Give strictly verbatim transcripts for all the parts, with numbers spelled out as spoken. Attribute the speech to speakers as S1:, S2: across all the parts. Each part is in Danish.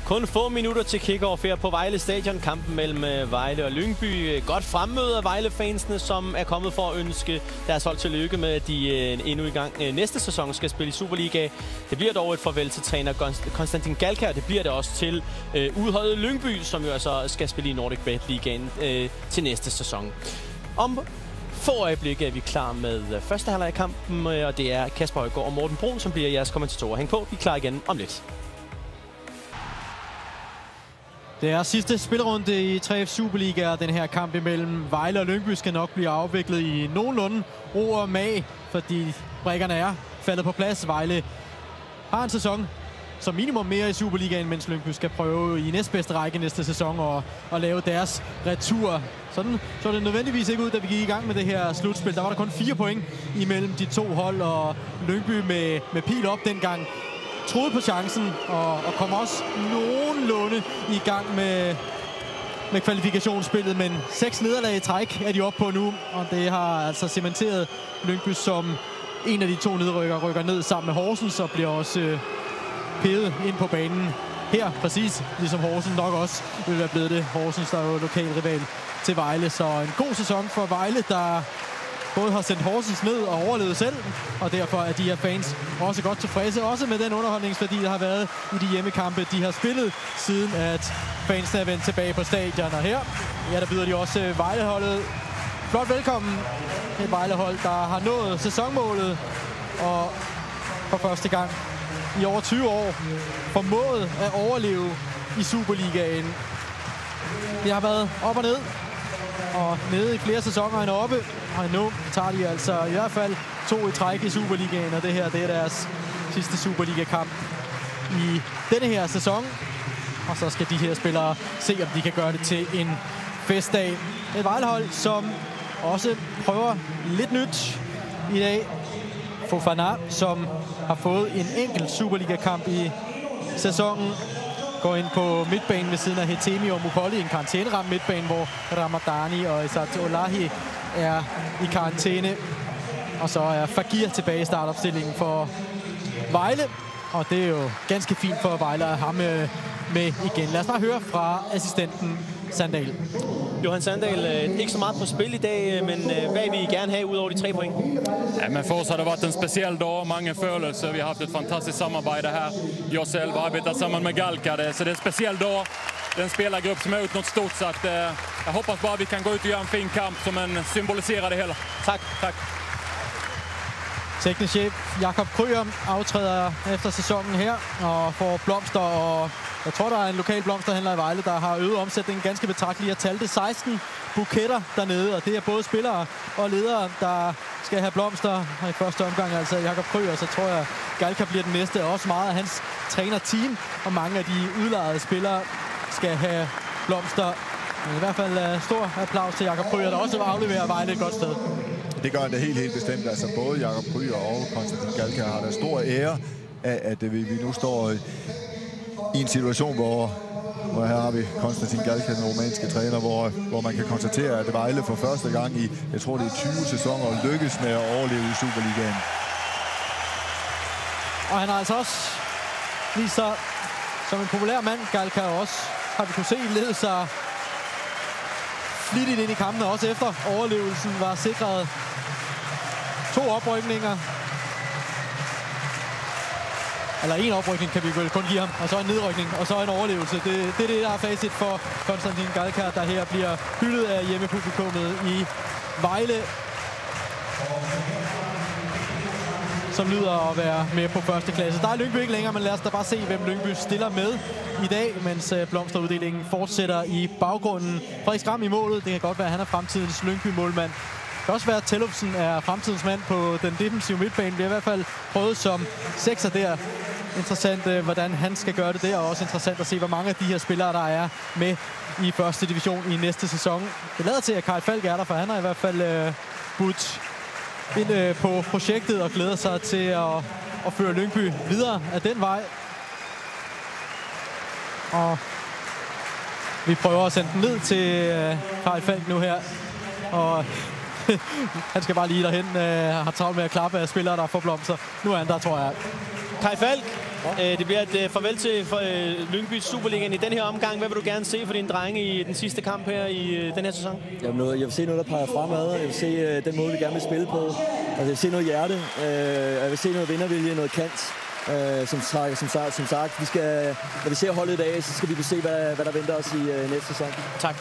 S1: Kun få minutter til kick-off her på Vejle Stadion. Kampen mellem Vejle og Lyngby. Godt fremmøde af Vejle-fansene, som er kommet for at ønske deres hold tillykke med, at de endnu i gang næste sæson skal spille i Superliga. Det bliver dog et farvel til træner Konstantin Galkær. Det bliver det også til øh, udholdet Lyngby, som jo altså skal spille i Nordic Bet Ligaen øh, til næste sæson. Om få øjeblikke er vi klar med første halvleg i kampen, og det er Kasper Højgaard og Morten Brun, som bliver jeres kommentatorer. Hæng på, vi er klar igen om lidt.
S2: Det er sidste spillerunde i tre F Superliga, og den her kamp imellem Vejle og Lyngby skal nok blive afviklet i nogenlunde ro og mag, fordi brikkerne er faldet på plads. Vejle har en sæson som minimum mere i Superligaen, mens Lyngby skal prøve i næstbedste række næste sæson og, og lave deres retur. Sådan så det nødvendigvis ikke ud, da vi gik i gang med det her slutspil. Der var der kun fire point imellem de to hold, og Lyngby med, med pil op dengang troede på chancen og, og kom også nogenlunde i gang med, med kvalifikationsspillet, men seks nederlag i træk er de oppe på nu, og det har altså cementeret Lyngby som en af de to nedrykker, rykker ned sammen med Horsens og bliver også øh, pædet ind på banen her, præcis ligesom Horsens nok også vil være blevet det. Horsens, der er jo lokal rival til Vejle, så en god sæson for Vejle, der både har sendt Horsens ned og overlevet selv, og derfor er de her fans også godt tilfredse, også med den underholdningsværdi, der har været i de hjemmekampe, de har spillet, siden at fansene er vendt tilbage på stadion. Og her, ja, der byder de også Vejleholdet flot velkommen. Et Vejlehold, der har nået sæsonmålet, og for første gang i over tyve år formået at overleve i Superligaen. Det har været op og ned, og nede i flere sæsoner end oppe, og nu tager de altså i hvert fald to i træk i Superligaen, og det her, det er deres sidste Superliga-kamp i denne her sæson. Og så skal de her spillere se, om de kan gøre det til en festdag. Et Vejlehold, som også prøver lidt nyt i dag. Fofana, som har fået en enkelt Superliga-kamp i sæsonen, går ind på midtbanen ved siden af Hetemi og Mupoli, en karantæneramt midtbane, hvor Ramadani og Isat Olahi er i karantæne. Og så er Fagir tilbage i startopstillingen for Vejle, og det er jo ganske fint for Vejle at have med, med igen. Lad os bare høre fra assistenten Sandal.
S1: Johan Sandal, ikke så meget på spil i dag, men hvad vil I gerne have ud over de tre point?
S3: Ja, men for oss har det varit en speciell dag, många følelser. Vi har haft ett fantastiskt samarbete här. Jag själv arbetar samman med Galkar, så det är en speciell dag. Det är en spelargrupp som har gjort något stort, så att, eh, jag hoppas bara vi kan gå ut och göra en fin kamp som en symboliserar det hela.
S1: Tack, tack.
S2: Teknisk chef Jakob Kryer aftræder efter sæsonen her og får blomster, og jeg tror, der er en lokal blomsterhandler i Vejle, der har øget omsætningen ganske betragteligt. Jeg talte seksten buketter dernede, og det er både spillere og ledere, der skal have blomster. Og i første omgang altså Jakob Kryer, så tror jeg, Galkar bliver den næste. Også meget af hans trænerteam og mange af de udlejede spillere skal have blomster. Men i hvert fald uh, stor applaus til Jakob Kryer, der også afleverer Vejle et godt sted.
S4: Det gør det helt, helt bestemt. Altså både Jakob Kryer og Konstantin Galkar har der stor ære af, at vi nu står i en situation, hvor, hvor her har vi Konstantin Galkar, den romanske træner, hvor, hvor man kan konstatere, at Vejle for første gang i, jeg tror det er tyve sæsoner, lykkes med at overleve i Superligaen.
S2: Og han har altså også vist sig som en populær mand. Galkar også, har vi kunne se, lede sig flittigt ind i kampene, også efter overlevelsen var sikret to oprykninger. Eller en oprykning kan vi vel kun give ham, og så en nedrykning, og så en overlevelse. Det, det er det, der er facit for Konstantin Galkar, der her bliver hyldet af hjemmepublikummet i Vejle, som lyder at være med på første klasse. Der er Lyngby ikke længere, men lad os da bare se, hvem Lyngby stiller med i dag, mens blomsteruddelingen fortsætter i baggrunden. Frederik Skram i målet. Det kan godt være, at han er fremtidens Lyngby-målmand. Det kan også være, at Tellufsen er fremtidens mand på den defensive midtbane. Det er i hvert fald prøvet som sekser der. Interessant, hvordan han skal gøre det der, og også interessant at se, hvor mange af de her spillere, der er med i første division i næste sæson. Det lader til, at Karl Falk er der, for han har i hvert fald øh, budt ind øh, på projektet og glæder sig til at, at føre Lyngby videre af den vej. Og vi prøver at sende den ned til øh, Karl Falk nu her. Og han skal bare lige derhen. Øh, har travlt med at klappe af spillere, der får blomster. Nu er han der, tror jeg.
S1: Kai Falk, Ja. Det bliver et farvel til Lyngby Superligaen i den her omgang. Hvad vil du gerne se for dine drenge i den sidste kamp her i den her sæson?
S5: Jeg vil, jeg vil se noget, der peger fremad. Jeg vil se den måde, vi gerne vil spille på. Altså, jeg vil se noget hjerte. Jeg vil se noget vindervilje, noget kant. Som, som, som, som sagt, vi skal, når vi ser holdet i dag, så skal vi kunne se, hvad, hvad der venter os i næste sæson.
S1: Tak.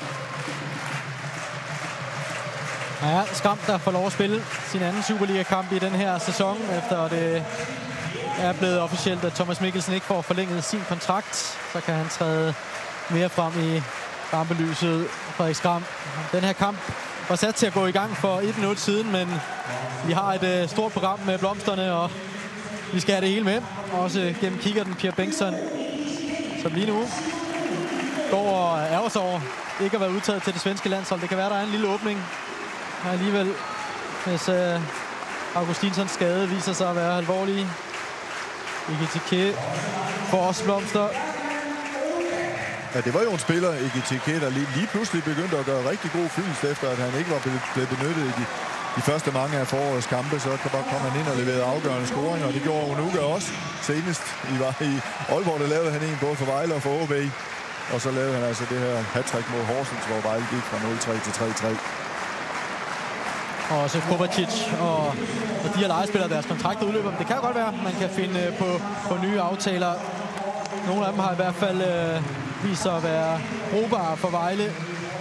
S2: Ja, Skram, der får lov at spille sin anden Superliga-kamp i den her sæson, efter det er blevet officielt, at Thomas Mikkelsen ikke får forlænget sin kontrakt. Så kan han træde mere frem i rampelyset. Frederik Skram. Den her kamp var sat til at gå i gang for et minut siden, men vi har et uh, stort program med blomsterne, og vi skal have det hele med. Også gennem kikkerten Pierre Bengtsson, som lige nu går og ærger sig over ikke at være udtaget til det svenske landshold. Det kan være, der er en lille åbning. Og alligevel, hvis uh, Augustinsons skade viser sig at være alvorlig. Ekitike får også blomster.
S4: Ja, det var jo en spiller, Ekitike, der lige, lige pludselig begyndte at gøre rigtig god fyldest, efter at han ikke var blevet benyttet i de, de første mange af forårets kampe. Så kom han ind og leverede afgørende scoringer, og det gjorde Onuga også. Senest i, i Aalborg, der lavede han en både for Vejle og for O B. Og så lavede han altså det her hat-trick mod Horsens, hvor Vejle gik fra nul tre til tre tre.
S2: Og også Kovacic og, og de her legespillere, deres kontrakter udløber. Det kan godt være, man kan finde på, på nye aftaler. Nogle af dem har i hvert fald øh, vist sig at være brugbare for Vejle.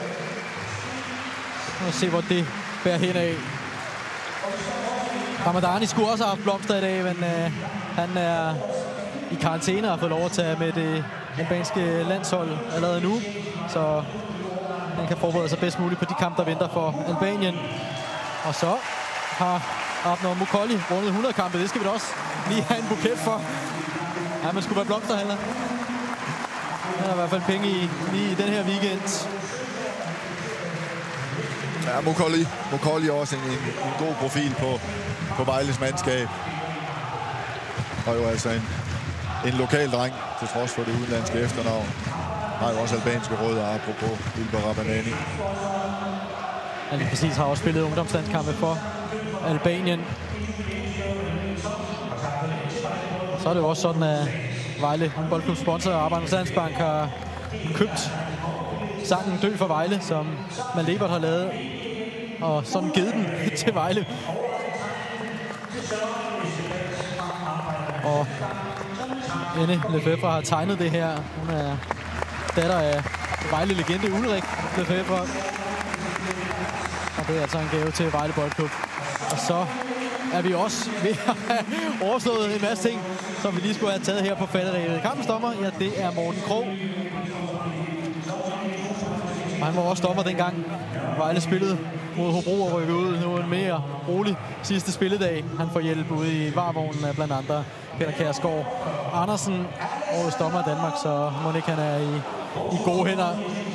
S2: Og se, hvor det bærer hen af. Ramadani skulle også have haft blomster i dag, men øh, han er i karantæne og har fået lov at tage med det albanske landshold allerede nu. Så han kan forberede sig bedst muligt på de kampe, der venter for Albanien. Og så har Abner Mukolli rundet hundrede kampe. Det skal vi da også lige have en buket for. Ja, man skulle være blomsterhandler. Der er i hvert fald penge i, lige i den her weekend.
S4: Ja, Mukolli. Mukolli er også en, en, en god profil på, på Vejles mandskab. Og jo altså en, en lokal dreng, til trods for det udenlandske efternavn. Har jo også albanske rødder, apropos Ilber Rabanani.
S2: Han lige præcis har også spillet ungdomslandskampe for Albanien. Og så er det jo også sådan, at Vejle Boldklubs sponsor Arbejdernes Landsbank har købt sangen Dø for Vejle, som Malebert har lavet, og sådan givet den til Vejle. Og Anne Lefebvre har tegnet det her. Hun er datter af Vejle-legende Ulrik Lefebvre. Og det er altså en gave til Vejle Boldklub. Og så er vi også ved at have overslået en masse ting, som vi lige skulle have taget her på falderæbet. Kampens dommer, ja, det er Morten Krog. Og han var også dommer dengang Vejle spillede mod Hobro og rykkede ud. Nu en mere rolig sidste spilledag. Han får hjælp ude i varevognen af blandt andre Peter Kjærsgaard Andersen, årets dommer i Danmark, så må ikke han er i, i gode hænder.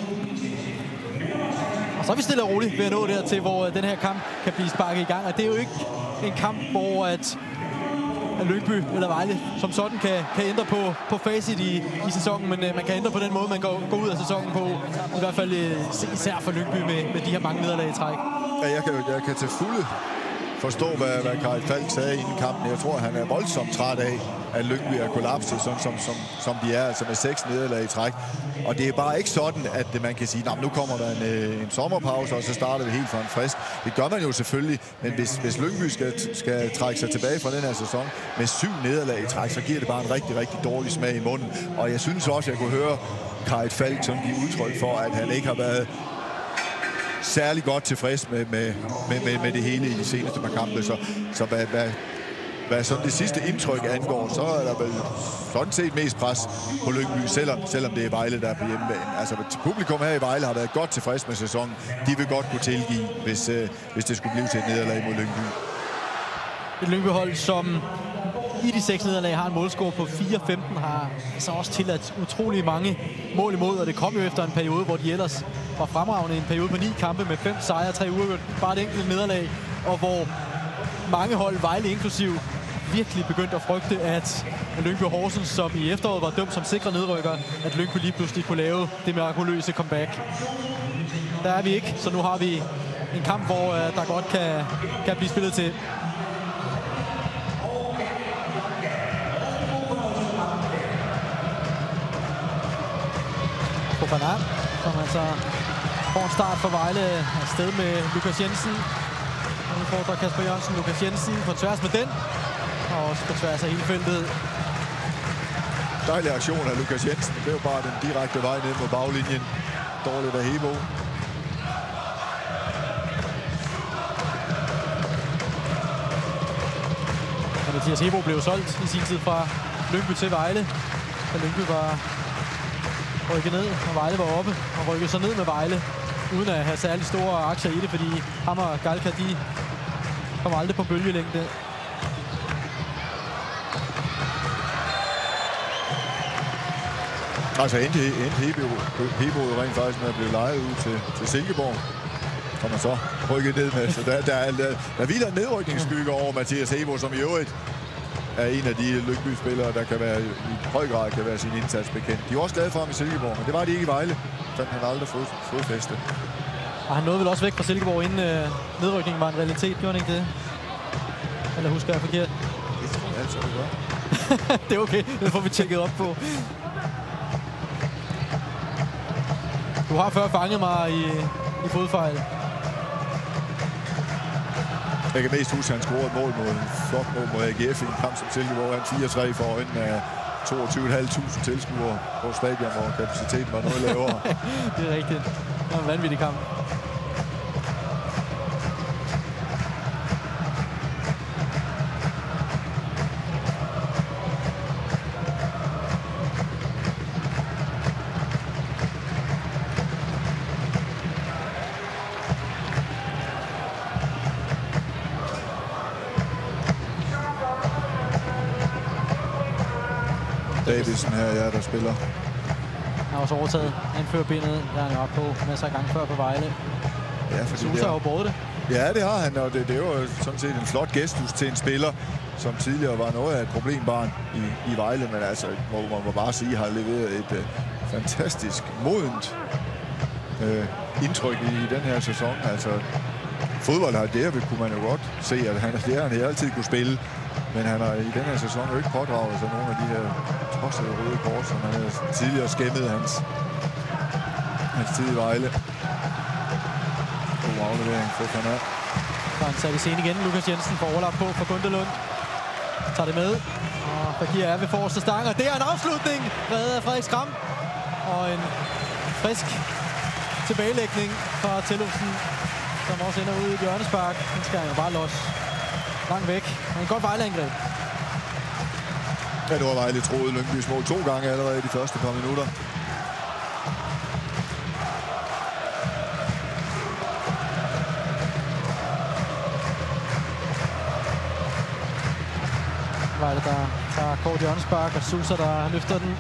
S2: Og så er vi stille og roligt ved at nå dertil, hvor den her kamp kan blive sparket i gang. Og det er jo ikke en kamp, hvor at Lyngby eller Vejle som sådan kan, kan ændre på, på facit i, i sæsonen, men uh, man kan ændre på den måde, man går, går ud af sæsonen på. I hvert fald uh, især for Lyngby med, med de her mange nederlag i træk.
S4: Ja, jeg kan, jeg kan til fulde forstå, hvad, hvad Karl Falk sagde inden kampen. Jeg tror, han er voldsomt træt af, at Lyngby er kollapset, sådan som, som, som de er, altså med seks nederlag i træk. Og det er bare ikke sådan, at man kan sige, nu kommer der en, en sommerpause, og så starter vi helt fra en frisk. Det gør man jo selvfølgelig, men hvis, hvis Lyngby skal, skal trække sig tilbage fra den her sæson med syv nederlag i træk, så giver det bare en rigtig, rigtig dårlig smag i munden. Og jeg synes også, jeg kunne høre Karl Falk som give udtryk for, at han ikke har været særlig godt tilfreds med, med, med, med, med det hele i de seneste par kampe. Så, så hvad, hvad, hvad sådan det sidste indtryk angår, så er der vel sådan set mest pres på Lyngby, selvom, selvom det er Vejle, der er på hjemmebane. Altså publikum her i Vejle har været godt tilfreds med sæsonen. De vil godt kunne tilgive, hvis, øh, hvis det skulle blive til et nederlag mod Lyngby.
S2: Et Lyngby-hold, som i de seks nederlag har en målscore på fire femten, har så også tilladt utrolig mange mål imod, og det kom jo efter en periode, hvor de ellers var fremragende. En periode på ni kampe med fem sejre, tre uger, bare et enkelt nederlag, og hvor mange hold, Vejle inklusiv, virkelig begyndte at frygte, at Lyngby Horsens, som i efteråret var dømt som sikre nedrykker, at Lyngby lige pludselig kunne lave det mirakuløse comeback. Der er vi ikke, så nu har vi en kamp, hvor uh, der godt kan, kan blive spillet til. Fofana, som altså får en start for Vejle afsted med Lukas Jensen. Nu udfordrer Kasper Jørgensen Lukas Jensen på tværs med den, og også på tværs af hele feltet.
S4: Dejlig aktion af Lukas Jensen. Det er jo bare den direkte vej ned mod baglinjen. Dårligt af Hebo.
S2: Og Mathias Hebo blev solgt i sin tid fra Lyngby til Vejle. Og Lyngby var rykket ned, og Vejle var oppe. Og rykkede så ned med Vejle, uden at have særlig store aktier i det, fordi ham og Galka, de kom aldrig på bølgelængde.
S4: Altså endte, endte Hebo, Hebo jo rent faktisk med at blive lejet ud til, til Silkeborg. Som man så rykket ned med. Så der, der, der, der hviler en nedrykningsskygge over Mathias Hebo, som i øvrigt er en af de Lyngby-spillere, der kan være, i høj grad kan være sin indsats bekendt. De er også glade for ham i Silkeborg, men det var de ikke i Vejle. Så han aldrig fået fodfæste.
S2: Og han nåede vel også væk fra Silkeborg, inden øh, nedrykningen var en realitet, gjorde han ikke det? Eller husker jeg forkert?
S4: Det tror jeg altså, det gør.
S2: Det er okay, det får vi tjekket op på. Du har før fanget mig i, i fodfejl.
S4: Jeg kan mest huske, at han scorede et mål mod en flot mål mod A G F i en kamp som Silkeborg. Han fire tre for øjnene af toogtyve tusind fem hundrede tilskuere på stadion, hvor kapaciteten var noget lavere.
S2: Det er rigtigt. Det var en vanvittig kamp.
S4: Davidsen her, ja, der spiller.
S2: Han har også overtaget anførerbenet, der han jo op på masser af gange før på Vejle.
S4: Ja, fordi
S2: Sousa har jo båret det.
S4: Ja, det har han, og det, det er jo sådan set en flot gestus til en spiller, som tidligere var noget af et problembarn i, i Vejle, men altså, må man må bare sige, har leveret et uh, fantastisk modent uh, indtryk i, i den her sæson. Altså, fodbold har det, kunne man jo godt se, at han, det har han altid kunne spille. Men han har i den her sæson jo ikke pådraget sig nogle af de her tossede røde kort, som han havde tidligere skæmmet hans, hans tid i Vejle. God aflevering for Fofana.
S2: Så han sat i scene igen. Lukas Jensen får overlap på for Gundelund. Tager det med. Og Fakir er ved forreste stang. Og det er en afslutning. Reddet af Frederik Skram. Og en frisk tilbagelægning fra Tellufsen, som også ender ud i et hjørnespark. Den skal han jo bare los. Langt væk. Men en godt Vejle-angreb.
S4: Ja, nu har Vejle troet Lyngbys mål to gange allerede i de første par minutter.
S2: Vejle, der tager kort hjørnespark, og Sousa, der løfter den.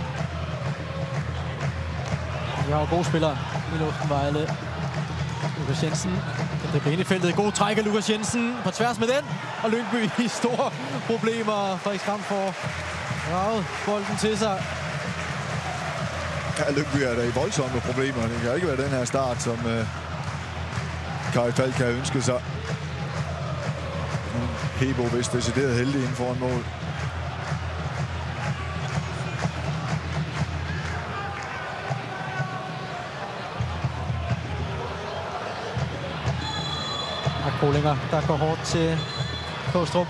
S2: Vi har jo gode spillere i luften, Vejle. Lukas Jensen. Det bliver ind i feltet. God træk af Lukas Jensen på tværs med den. Og Lyngby i store problemer. Frederik Skram får raget bolden til sig.
S4: Ja, Lyngby er der i voldsomme problemer. Det kan ikke være den her start, som uh, Kari Falk kan ønske sig. Hebo vist decideret heldig inden foran mål.
S2: Kolinger, der går hårdt til Kåstrup.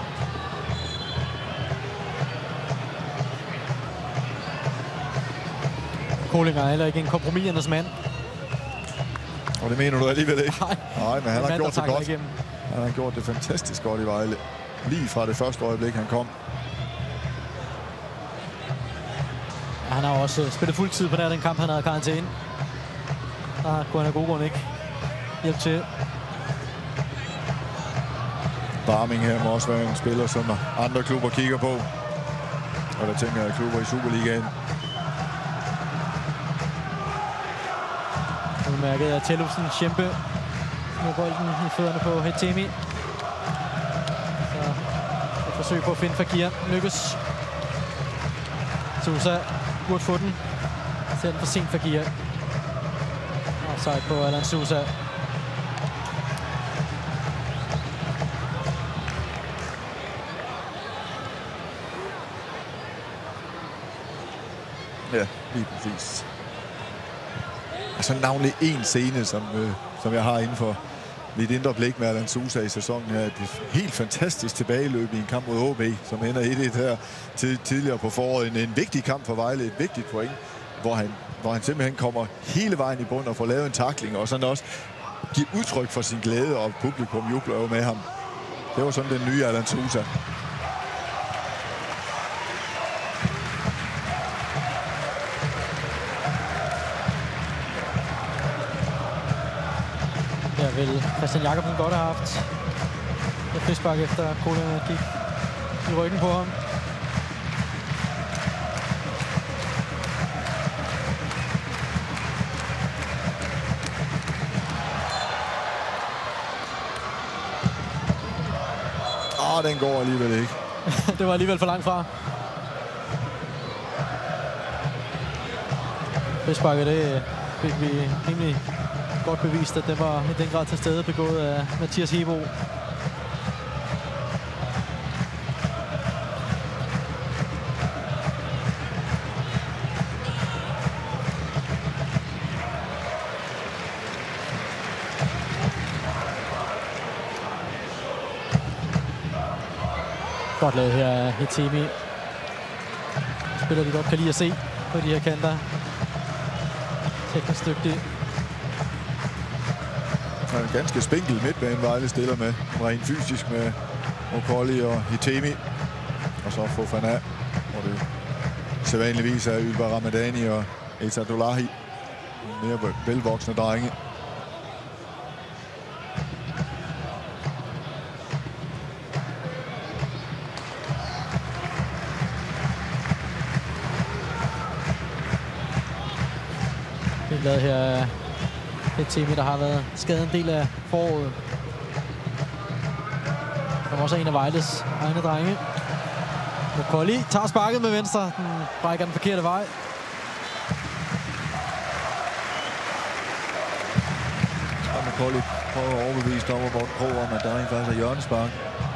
S2: Kolinger er heller ikke en kompromisernes mand.
S4: Og det mener du alligevel ikke?
S2: Nej,
S4: Nej, men han har
S2: mand,
S4: gjort det godt.
S2: Igennem.
S4: Han har gjort det fantastisk godt i Vejle. Lige fra det første øjeblik, han kom.
S2: Ja, han har også spillet fuld tid på nær den kamp, han havde karantæne. Der kunne han af gode grunde ikke hjælpe til.
S4: Barming her må også være en spiller, som andre klubber kigger på. Og der tænker jeg klubber i Superligaen.
S2: Udmærket af Tellufsen, Schempe med bolden i fødderne på Hetemi. Så et forsøg på at finde Fakir. Lykkes. Sousa burde få den. Ser den for sent Fakir. Offside på Alan Sousa.
S4: Ja, lige præcis. altså navnlig en scene, som, øh, som jeg har inden for mit indre blik med Alan Sousa i sæsonen her. Et helt fantastisk tilbageløb i en kamp mod O B, som ender et et her til, tidligere på foråret. En, en vigtig kamp for Vejle, et vigtigt point, hvor han, hvor han simpelthen kommer hele vejen i bund og får lavet en tackling, og sådan også giver udtryk for sin glæde, og publikum jubler jo med ham. Det var sådan den nye Alan Sousa.
S2: Ja, vel Christian Jakobsen godt har haft et frispark efter Kolding gik i ryggen på ham.
S4: Åh, den går alligevel ikke.
S2: Det var alligevel for langt fra. Frisparket, det fik vi rimelig godt bevist, at det var i den grad til stede begået af Mathias Hebo. Godt lavet her af Hetemi. Spiller de godt kan lide at se på de her kanter. Teknisk dygtig.
S4: Han er en ganske spinkel midtbane, Vejle stiller med. Rent fysisk med Okoli og Hetemi. Og så Fofana, hvor det sædvanligvis er Ylva Ramadani og Etadoulahi. Mere velvoksne drenge.
S2: Det er lavet her et Temi, der har været skadet en del af foråret. Der var også en af Vejles egne drenge. Okoli tager sparket med venstre. Den brækker den forkerte vej.
S4: Og Okoli prøver at overbevise dommer Morten Krog om, at der rent faktisk er hjørnespark.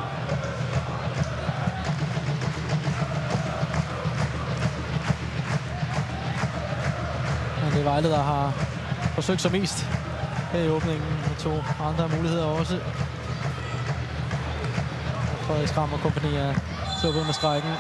S2: Det er Vejle, der har forsøgt sig mest her i åbningen, med to andre muligheder også. Frederik Skram og kompagni er sluppet med strækken.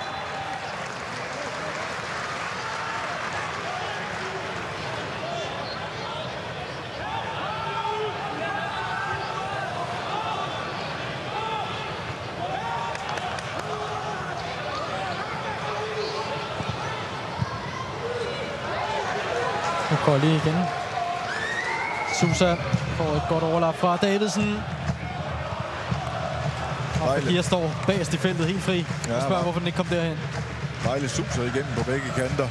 S2: Okoli igen. Sousa får et godt overlap fra Davidsen. Og Fakir står bagerst i feltet helt fri. Jeg ja, spørger, hvorfor den ikke kom derhen.
S4: Vejle Sousa igennem på begge kanter.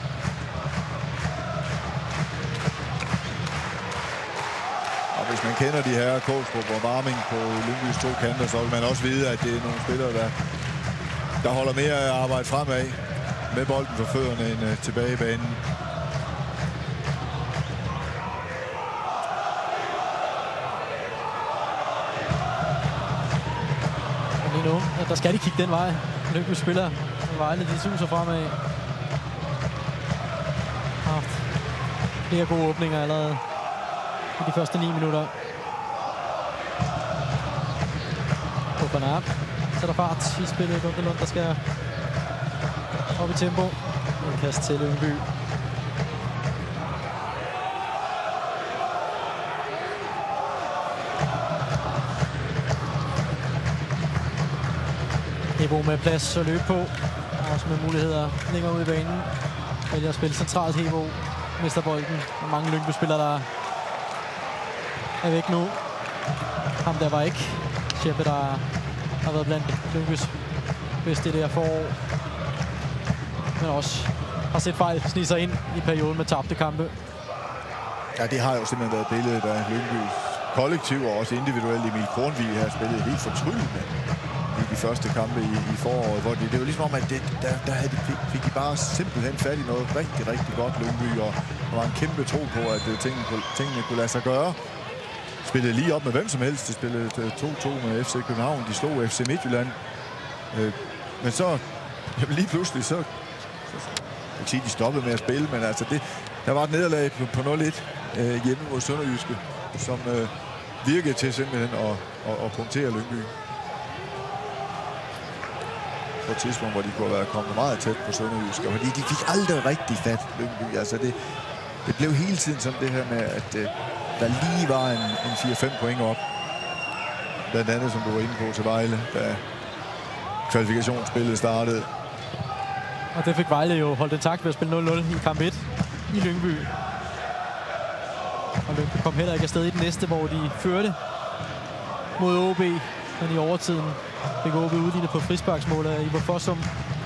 S4: Og hvis man kender de her Kostrup og Varming på Lyngby's to kanter, så vil man også vide, at det er nogle spillere, der, der holder mere arbejde fremad med bolden for fødderne end uh, tilbage i banen.
S2: Nu, der skal de kigge den vej. Lyngby spiller Vejle, de suser fremad. Har haft flere gode åbninger allerede i de første ni minutter. Fofana sætter fart i spillet. Lundelund, der skal op i tempo. En kast til Lyngby. Hebo med plads at løbe på, også med muligheder længere ud i banen. Vælger at spille centralt. Hebo mister bolden. Og mange Lyngby-spillere, der er væk nu. Ham der var ikke. Scheppe, der har været blandt Lyngbys bedste i det her forår. Men også har set fejl snige sig ind i perioden med tabte kampe.
S4: Ja, det har jo simpelthen været billedet af Lyngbys kollektiv og også individuelt. Emil Kornvig har spillet helt fortryllende i de første kampe i, i foråret, hvor det, det var ligesom om, at det, der, der havde de, fik de bare simpelthen fat i noget rigtig, rigtig godt Lyngby, og der var en kæmpe tro på, at tingene, tingene kunne lade sig gøre. Spillede lige op med hvem som helst. De spillede to to med F C København. De slog F C Midtjylland. Øh, men så, jamen lige pludselig, så, så jeg vil sige, de stoppede med at spille, men altså det, Der var et nederlag på, på nul et øh, hjemme mod Sønderjyske, som øh, virkede til simpelthen at, at, at punktere Lyngby. På et tidspunkt, hvor de kunne have været kommet meget tæt på Sønderjyske, fordi de fik aldrig rigtig fat, Lyngby. Altså det, det blev hele tiden sådan det her med, at øh, der lige var en, en fire fem point op. Blandt andet, som du var inde på, til Vejle, da kvalifikationsspillet startede.
S2: Og det fik Vejle jo holdt intakt ved at spille nul nul i kamp et i Lyngby. Og Lyngby kom heller ikke afsted i den næste, hvor de førte mod O B. Men i overtiden fik O B udlignet på frisparksmål af Ivar Fossum.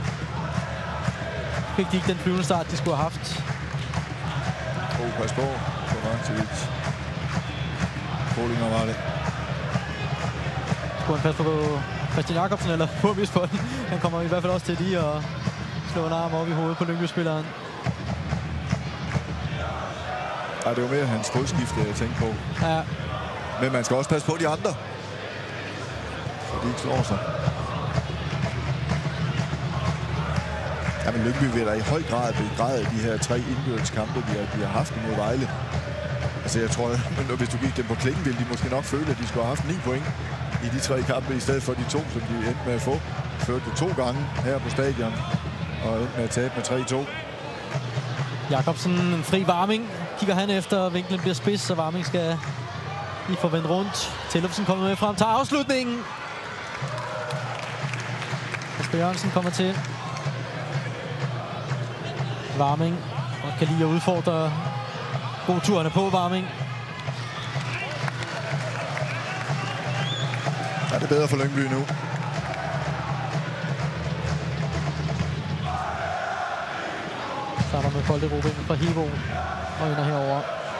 S2: Fik de ikke den flyvende start, de skulle have haft.
S4: Oh, pas på. Så var til vidt. Kolinger var det.
S2: Skulle han passe på Christian Jakobsen eller på Visbolden? Han kommer i hvert fald også til lige at slå en arm op i hovedet på Lyngby-spilleren.
S4: Ja, det var mere hans fodskifte, jeg tænkte på.
S2: Ja.
S4: Men man skal også passe på de andre. Så de ikke slår sig. Ja, men Lyngby vil da i høj grad begræde de her tre indbyrdes kampe, de har, de har haft mod Vejle. Altså, jeg tror, at hvis du gik dem på klingen, ville de måske nok føle, at de skulle have haft ni point i de tre kampe, i stedet for de to, som de endte med at få. Førte det to gange her på stadion, og endte med at tabe med tre to.
S2: Jakobsen, en fri Varming. Kigger han efter, vinklen bliver spids, så Varming skal lige få vendt rundt. Tillufsen kommer med frem, tager afslutningen. Kasper Jørgensen kommer til. Varming, og kan lige at udfordre godturene på Varming.
S4: Ja, det er bedre for Lyngby nu.
S2: Starter med bolderobringen fra Hivo og ender herover.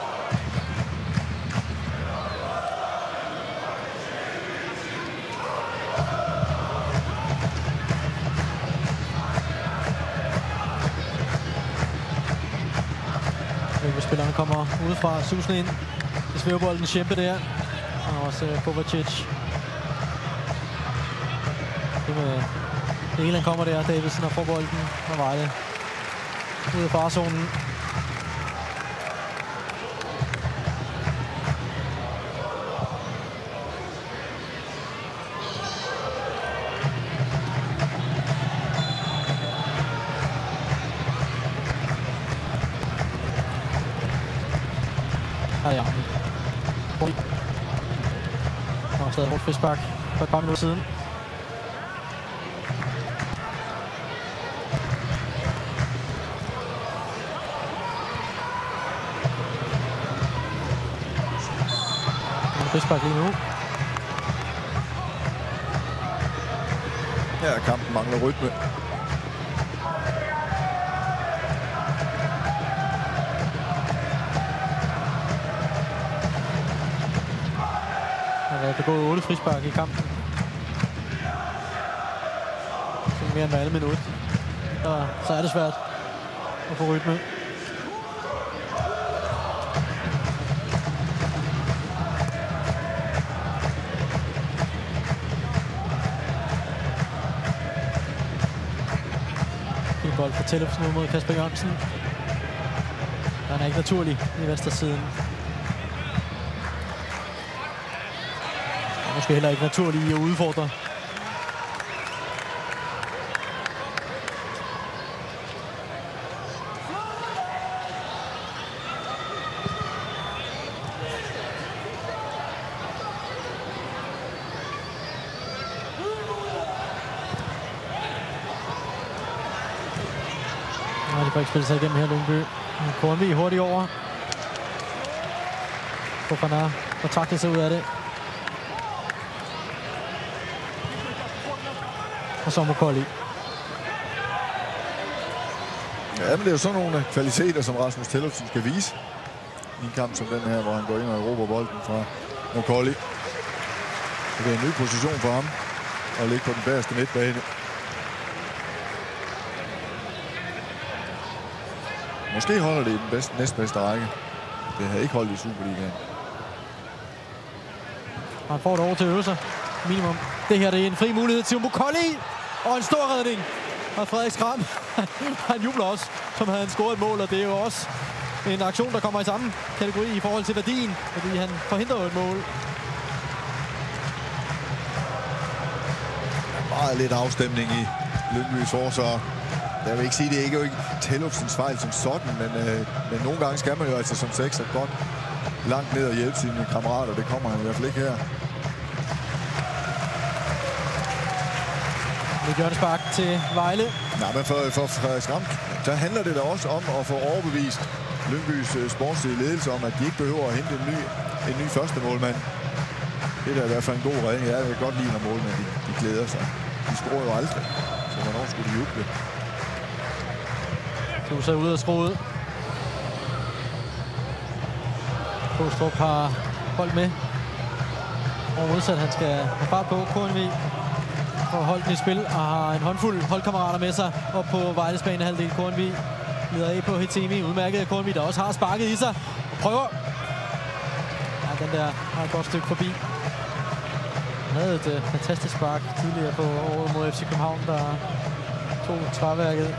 S2: Lyngby-spillerne kommer udefra, susende ind i svævebolden, Schempe der, og også Kovacic. Det med Egeland kommer der, Davidsen og får bolden, og Vejle ud af farzonen. Her er Jarmen. Der var stadig hårdt frispark for et par minutter siden. Frispark lige nu.
S4: Ja, kampen mangler rytme.
S2: Der er begået otte frispark i kampen. Så mere end hver alle minut. Og så er det svært at få rytme. Bold for Tillufsen ud mod Kasper Jørgensen. Han er ikke naturlig i venstre siden. Og måske heller ikke naturlig i at udfordre. De får ikke spillet sig igennem her, Lyngby. K M V hurtigt over. Fofana får taklet sig ud af det. Og så må Kolli.
S4: Ja, men det er jo sådan nogle kvaliteter, som Rasmus Tillufsen skal vise i en kamp som den her, hvor han går ind og råber bolden fra Mokolli. Det er en ny position for ham at ligge på den bagerste midtbane. Måske holder det i den bedste, næstbedste række. Det har ikke holdt i Superligaen.
S2: Han får det over til at øve sig. Minimum. Det her det er en fri mulighed til Mokolli. Og en stor redning. Og Frederik Skram, han jubler også, som havde han scoret et mål. Og det er jo også en aktion, der kommer i samme kategori i forhold til værdien, fordi han forhindrer jo et mål.
S4: Meget lidt afstemning i Lyngbys forsvar. Jeg vil ikke sige, det er ikke, jo ikke Tellufsens fejl som sådan, men, øh, men nogle gange skal man jo altså som sekser godt langt ned og hjælpe sine kammerater. Det kommer han i hvert fald ikke her.
S2: Det gør det spark til Vejle.
S4: Nej, men for, for Frederik Ramt, der handler det da også om at få overbevist Lyngbys uh, sportslige ledelse om, at de ikke behøver at hente en ny, en ny første målmand. Det er da i hvert fald en god redning. Jeg vil godt lide, når målmænd de, de glæder sig. De scorer jo aldrig, så hvornår skulle de juble?
S2: Klus er ude af skruet. Kostrup har holdt med. Og modsat, han skal have fart på. K N V får holdt den i spil og har en håndfuld holdkammerater med sig op på Vejles banehalvdel. K N V leder af på Hetemi. Udmærket K N V, der også har sparket i sig. Prøver. Ja, den der har et godt stykke forbi. Han havde et uh, fantastisk spark tidligere på året mod F C København, der tog træværket.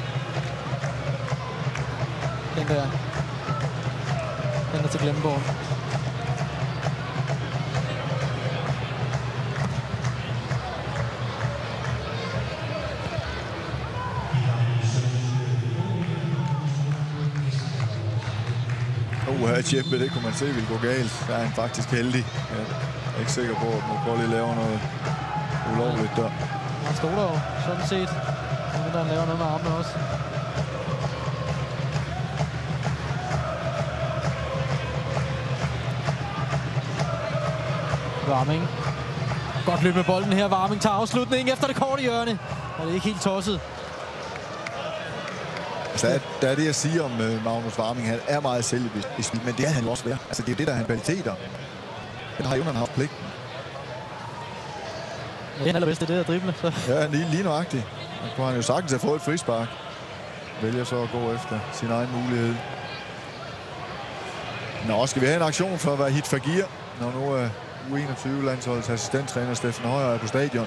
S2: Den der. Den er til glemmebogen.
S4: Uha, Tjeppe, det kunne man se ville gå galt. Der er han faktisk heldig. Jeg er ikke sikker på, at Mokolli laver noget ulovligt der.
S2: Han stod der jo, sådan set. Men han laver noget med armene også. Warming. Godt løb med bolden her. Warming tager afslutningen efter det korte hjørne. Og det er ikke helt tosset.
S4: Altså, der, er, der er det, jeg siger om uh, Magnus Warming. Han er meget selvbevidst, men det er han jo også værd. Altså, det er jo det, der er han kvaliteter. Den har jo han haft pligten.
S2: Ja, den allerbedste, det er at drible. Så.
S4: Ja, lige, lige nøjagtigt. Nu kunne han jo sagtens have fået et frispark. Vælger så at gå efter sin egen mulighed. Nå, skal vi have en aktion for at være hit for gear, når nu er U enogtyve-landsholdets assistenttræner Steffen Højer er på stadion.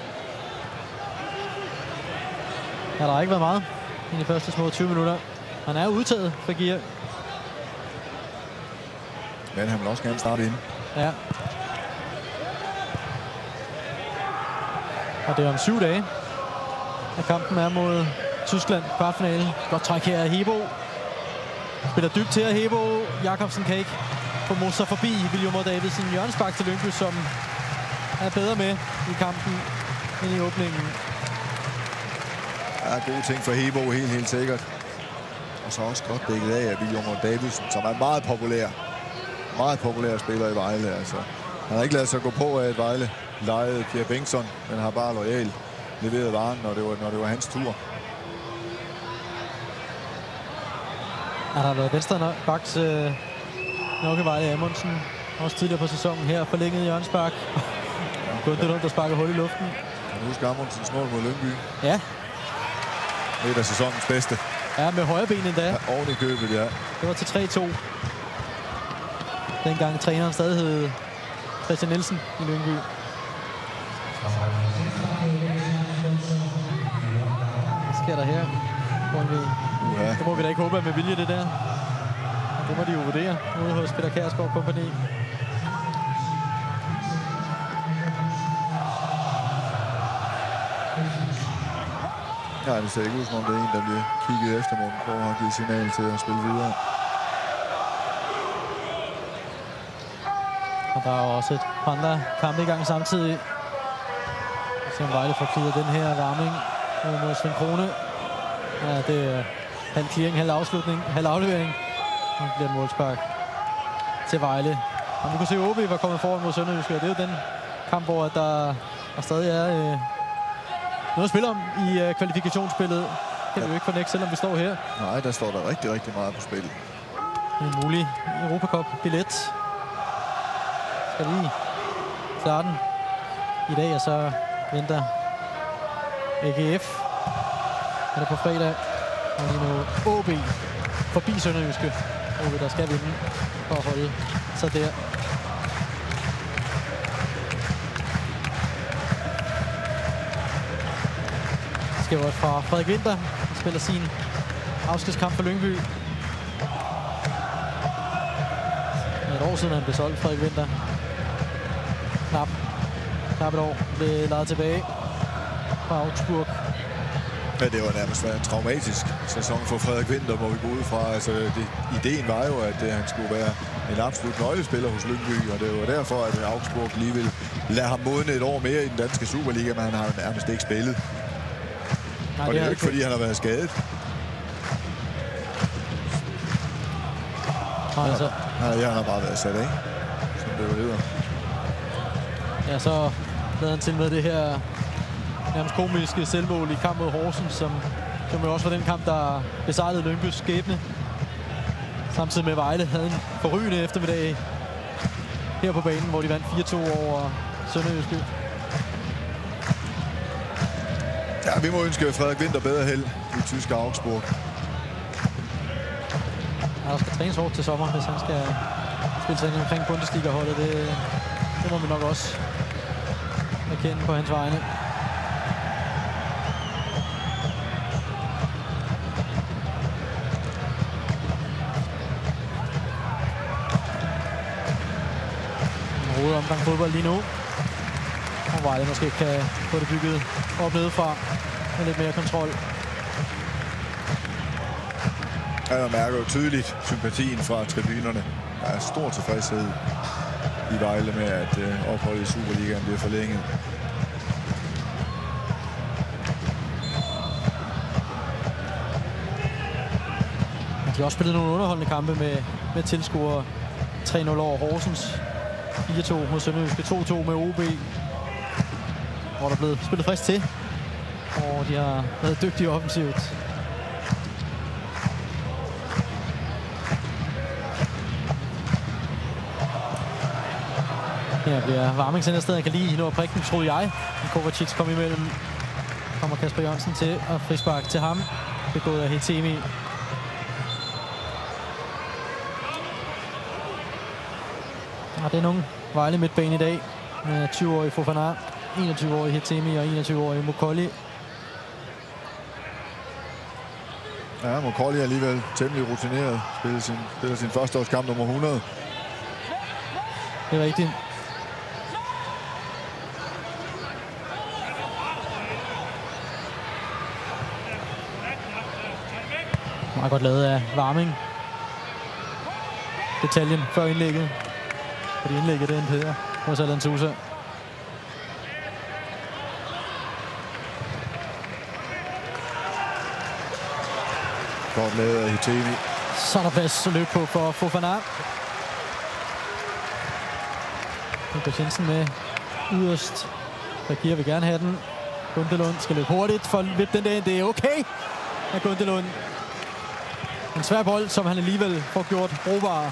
S2: Ja, der har ikke været meget i de første små tyve minutter. Han er udtaget for gear.
S4: Men han vil også gerne starte ind.
S2: Ja. Og det er om syv dage, at kampen er mod Tyskland. Kvartfinale. Godt træk her af Hebo. Spiller dybt til af Hebo. Jakobsen kan ikke få moser forbi William og Davidsen. Hjørnespark til Lyngby, som er bedre med i kampen end i åbningen.
S4: Ja, gode ting for Hebo, helt, helt sikkert. Og så også godt dækket af af William og Davidsen, som er meget populær. Meget populær spiller i Vejle, altså. Han har ikke ladet sig gå på af, at Vejle lejede Pierre Bengtsson, men har bare loyalt leveret varen, når det var, når det var hans tur.
S2: Ja, der har været venstre baks øh, Nokke Vejle Amundsen. Også tidligere på sæsonen her. Forlænget hjørnespark. Gået det rundt og sparker hul i luften.
S4: Kan du huske Amundsens mål mod Lyngby?
S2: Ja.
S4: Det er da sæsonens bedste.
S2: Ja, med højre ben endda.
S4: Ja, oven i købet, ja.
S2: Det var til tre to. Dengang træneren stadig hed Christian Nielsen i Lyngby. Hvad sker der her?
S4: Uh-huh.
S2: Det må vi da ikke håbe, at med vilje det der. Det må de jo vurdere ude hos Peter Kjærsgaard Kompagni.
S4: Nej, det ser ikke ud som om det er en, der bliver kigget efter Morten Krog og har givet signal til at spille videre.
S2: Og der er også et par andre kampe i gang samtidig. Så Vejle får klidet den her Warming mod Svend Krone. Ja, det er halv clearing, halv afslutning, halv aflevering. Og det bliver et målspark til Vejle. Og vi kunne se, at O B var kommet foran mod Sønderjyske. Det er jo den kamp, hvor der, der stadig er øh, noget at spille om i øh, kvalifikationsspillet. Det kan ja. vi jo ikke fornægte, selvom vi står her.
S4: Nej, der står der rigtig, rigtig meget på spil.
S2: En mulig Europacup-billet. Skal lige klare den i dag, og så venter A G F. Han er på fredag. Og lige nu O B forbi Sønderjyske. O B, der skal vinde for at holde sig der. Skal jo fra Frederik Winther. Han spiller sin afskedskamp for Lyngby. et år siden, han blev solgt, Frederik Winther. Knap. Knap et år. Blev ladet tilbage fra Augsburg.
S4: Ja, det var nærmest en traumatisk sæson for Frederik Winther, hvor vi går ud fra. Altså, det, ideen var jo, at uh, han skulle være en absolut nøglespiller hos Lyngby, og det var derfor, at Augsburg lige ville lade ham modne et år mere i den danske Superliga, men han har nærmest ikke spillet. Nej, og det er jo ikke, fordi han har været skadet.
S2: Nej, altså.
S4: Nej, ja, han har bare været sat af, som det jo hedder.
S2: Ja, så lavede han til med det her nærmest komiske selvmål i kamp mod Horsens, som, som jo også var den kamp, der besejlede Lyngbys skæbne. Samtidig med Vejle havde en forrygende eftermiddag her på banen, hvor de vandt fire to over Sønderjyske.
S4: Ja, vi må ønske Frederik Winther bedre held i tyske Augsburg.
S2: Ja, der skal trænes hårdt til sommer, hvis han skal spille sig ind omkring Bundesliga-holdet. Det, det må vi nok også erkende på hans vegne. En rodet omgang fodbold lige nu. Og Vejle måske kan få det bygget op nedefra med lidt mere kontrol.
S4: Ja, man mærker jo tydeligt sympatien fra tribunerne. Der er stor tilfredshed i Vejle med, at øh, opholdet i Superligaen bliver forlænget.
S2: De har også spillet nogle underholdende kampe med, med tilskuere. tre nul over Horsens. fire to mod Sønderjyske. to to med O B. Hvor der er blevet spillet frisk til. Og de har været dygtige offensivt. Her bliver Varming sendt afsted. Han kan lige nå at prikke den, troede jeg. Kovacic kom imellem. Kommer Kasper Jørgensen til, og frispark til ham. Begået af Hetemi. Og det er nogen Vejle midtbane i dag. Med tyve-årig Fofana, enogtyve-årig Hetemi og enogtyve-årig Mokolli.
S4: Ja, Mokolli er alligevel temmelig rutineret. Spiller sin, spiller sin førsteårskamp nummer hundrede.
S2: Det er rigtigt. Meget godt lavet af Varming. Detaljen før indlægget. Fordi indlægget det endte her hos Alan Sousa.
S4: Godt lavet af Hetemi.
S2: Så er der plads at løbe på for Fofana. Lukas Jensen med yderst. Fakir vil gerne have den. Gundelund skal løbe hurtigt for at vippe den der ind. Det er okay af Gundelund. En svær bold, som han alligevel får gjort brugbar.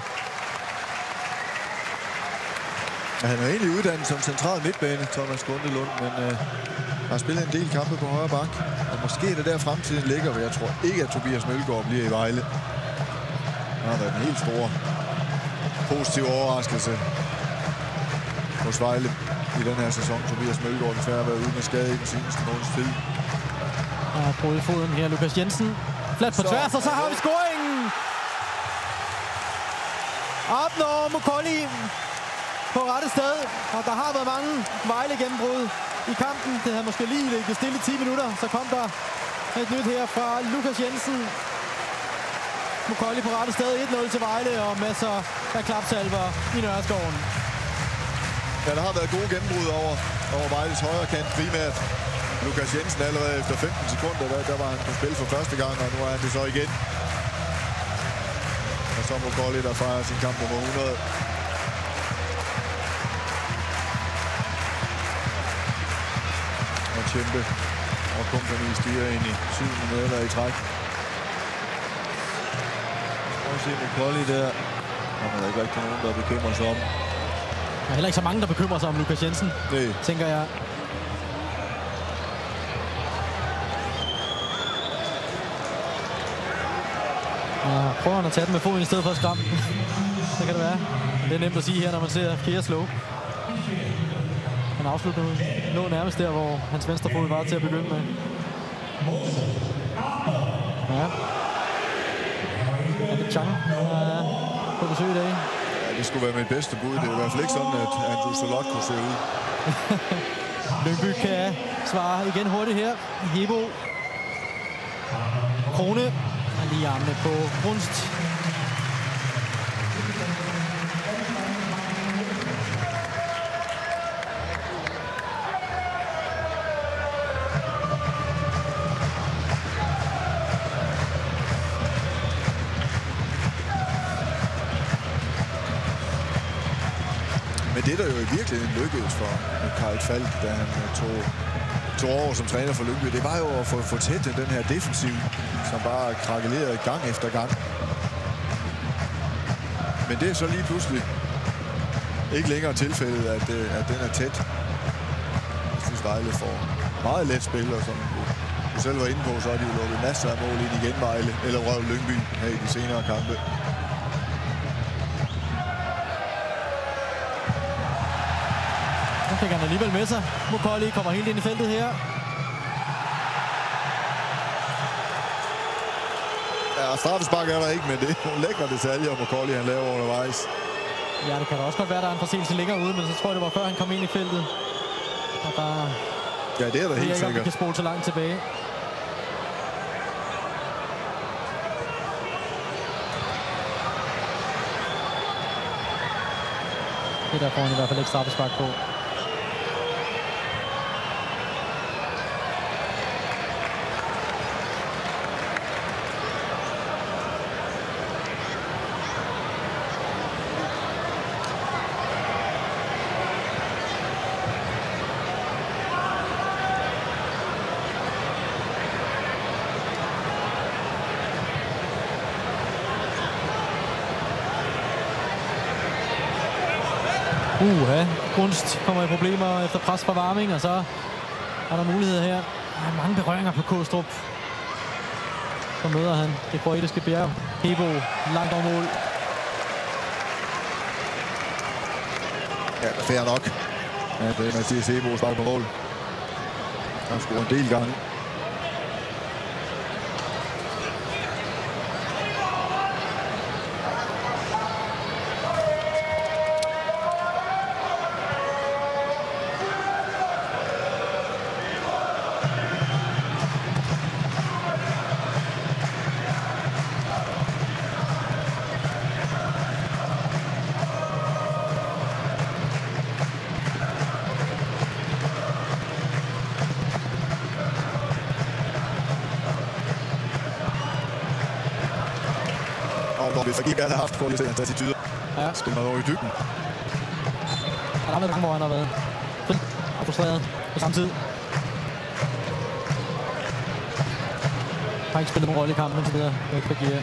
S4: Han er egentlig uddannet som central midtbane, Thomas Gundelund, men øh, har spillet en del kampe på højre bak. Og måske er det der fremtiden ligger, for jeg tror ikke, at Tobias Mølgaard bliver i Vejle. Han har været en helt stor positiv overraskelse hos Vejle i den her sæson. Tobias Mølgaard desværre har været ude med skade i den seneste måneds tid.
S2: Og brud i foden her, Lukas Jensen. Flat på tværs, og så har vi scoringen! Opnår Mokolli på rette sted, og der har været mange Vejle gennembrud i kampen. Det havde måske lige ligget stille i ti minutter, så kom der et nyt her fra Lukas Jensen. Mokolli på rette sted, et nul til Vejle, og masser af klapsalver i Nørreskoven.
S4: Ja, der har været gode gennembrud over, over Vejles højre kant primært. Lukas Jensen allerede efter femten sekunder, der, der var han på spil for første gang, og nu er han det så igen. Og så Mokolli, der fejrer sin kamp nummer hundrede. Og Tjempe og kompagni stiger ind i syvende minutter i træk. Og se Mokolli der. Og der er ikke rigtig nogen, der bekymrer sig om.
S2: Der er heller ikke så mange, der bekymrer sig om Lukas Jensen,
S4: Nej.
S2: tænker jeg. Ja, prøver han at tage den med foden i stedet for at skræmme. Det kan det være. Det er nemt at sige her, når man ser Kjær slå. Han afslutter nu lå nærmest der, hvor hans venstre fod var til at begynde med. Ja. Er det Chang, der er på besøg i dag?
S4: Ja, det skulle være mit bedste bud. Det er i hvert fald ikke sådan, at Andrew Salot kunne se ud.
S2: Lyngby kan svare igen hurtigt her. Hebo. Krone. Og lige armene på Brunst.
S4: Men det, der jo i virkeligheden lykkedes for Karl Falk, da han tog, tog over som træner for Lyngby, det var jo at få, få tæt den her defensiv, som bare krakelerede gang efter gang. Men det er så lige pludselig ikke længere tilfældet, at, at den er tæt. Jeg synes, Vejle får meget let spil, og som du selv var inde på, så har de jo lukket masser af mål ind igen, Vejle, eller Røv Lyngby her i de senere kampe.
S2: Nu fik han alligevel med sig. Mokolli kommer helt ind i feltet her.
S4: Ja, straffespark er der ikke, men det er nogle lækre detaljer, Mokolli han laver undervejs.
S2: Ja, det kan da også godt være, der er en forseelse længere ude, men så tror jeg, det var før han kom ind i feltet. Og der...
S4: Ja, det er da helt sikkert.
S2: Vi kan spole så langt tilbage. Det der får han i hvert fald ikke straffespark på. Uha, Brunst kommer i problemer efter pres fra Varming, og så er der mulighed her. Der er mange berøringer på Kåstrup. Så møder han det kroatiske bjerg. Hebo langt over mål.
S4: Ja, fair nok. Ja, det er Mathias Hebo starter på mål. Han scorer en del gange. Hvis Agib havde haft for lidt til hans attitude, ja. Spiller over i dybden.
S2: Der har været mange, hvor han har været og frustreret på samme tid. Har ikke spillet nogen rolle i kampen indtil videre. Det er ikke Bagir.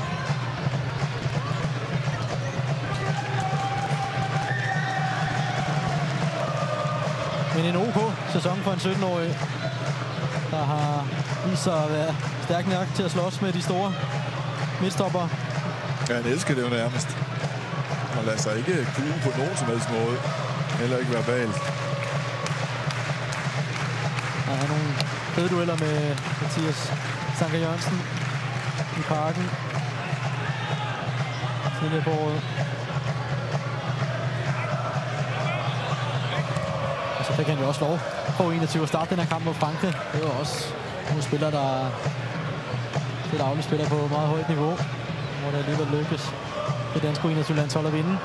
S2: Men en OK sæson for en sytten-årig, der har vist sig at være stærk nok til at slås med de store midtstopper.
S4: Ja, han elsker det jo nærmest. Og lader sig ikke kue på nogen som helst måde. Heller ikke verbalt.
S2: Der er nogle fede dueller med Mathias Sanker Jørgensen i Parken. Tidligere på året. Og så fik han jo også lov på enogtyve at starte den her kamp mod Frankrig. Det var også nogle spillere, der er daglige spillere på meget højt niveau. Hvor det alligevel lykkes det danske enogtyve-landshold at vinde.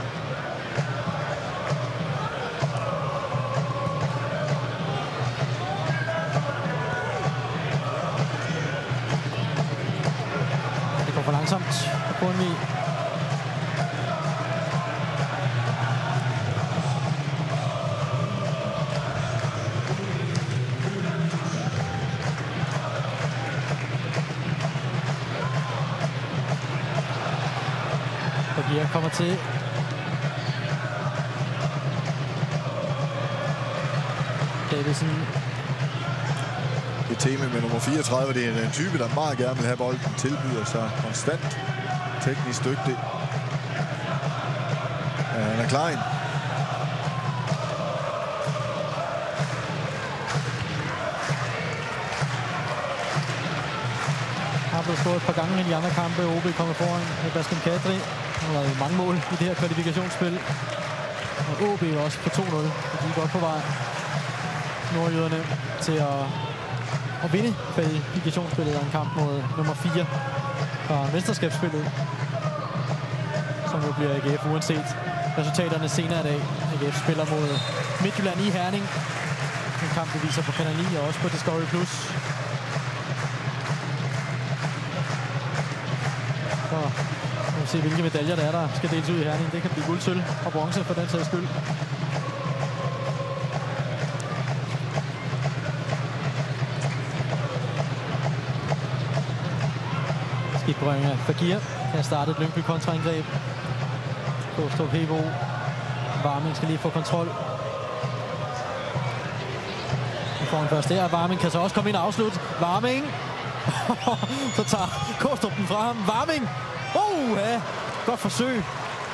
S2: Det går for langsomt på en vi. Bagir kommer til. Davidsen.
S4: Det tema med nummer fireogtredive, det er en type, der meget gerne vil have bolden, tilbyder sig konstant teknisk dygtig. Ja, han er Klein.
S2: Har blevet scoret et par gange i de andre kampe. O B kommer foran med Basken Kadri. Der har været mange mål i det her kvalifikationsspil. Og O B var også på to nul. De er godt på vej, nordjyderne, til at, at vinde kvalifikationsspillet af en kamp mod nummer fire fra mesterskabsspillet, som jo bliver A G F uanset resultaterne senere i dag. A G F spiller mod Midtjylland i Herning. En kamp, vi viser på Kanal ni og også på Discovery Plus. Så må vi se, hvilke medaljer der er, der skal deles ud i Herning. Det kan blive guld, sølv og bronze for den sags skyld. Skidtberøring af Fagir kan starte et Lyngby kontraangreb. Kostrup Hebo. Varming skal lige få kontrol. Nu får han først der. Varming kan så også komme ind og afslutte. Varming. Så tager Kostrup den fra ham. Varming. Oh, ja. Godt forsøg.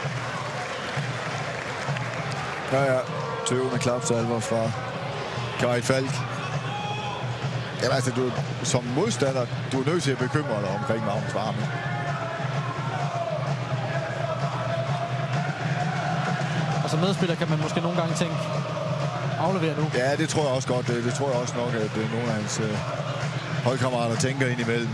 S4: Ja, ja. Tøvende klapsalver fra Karit Falk. Jamen altså, du, som modstander, du er nødt til at bekymre dig omkring Magnus Varming.
S2: Og som medspiller kan man måske nogle gange tænke, aflevere nu.
S4: Ja, det tror jeg også godt. Det, det tror jeg også nok, at det er nogle af hans øh, holdkammerater tænker ind imellem.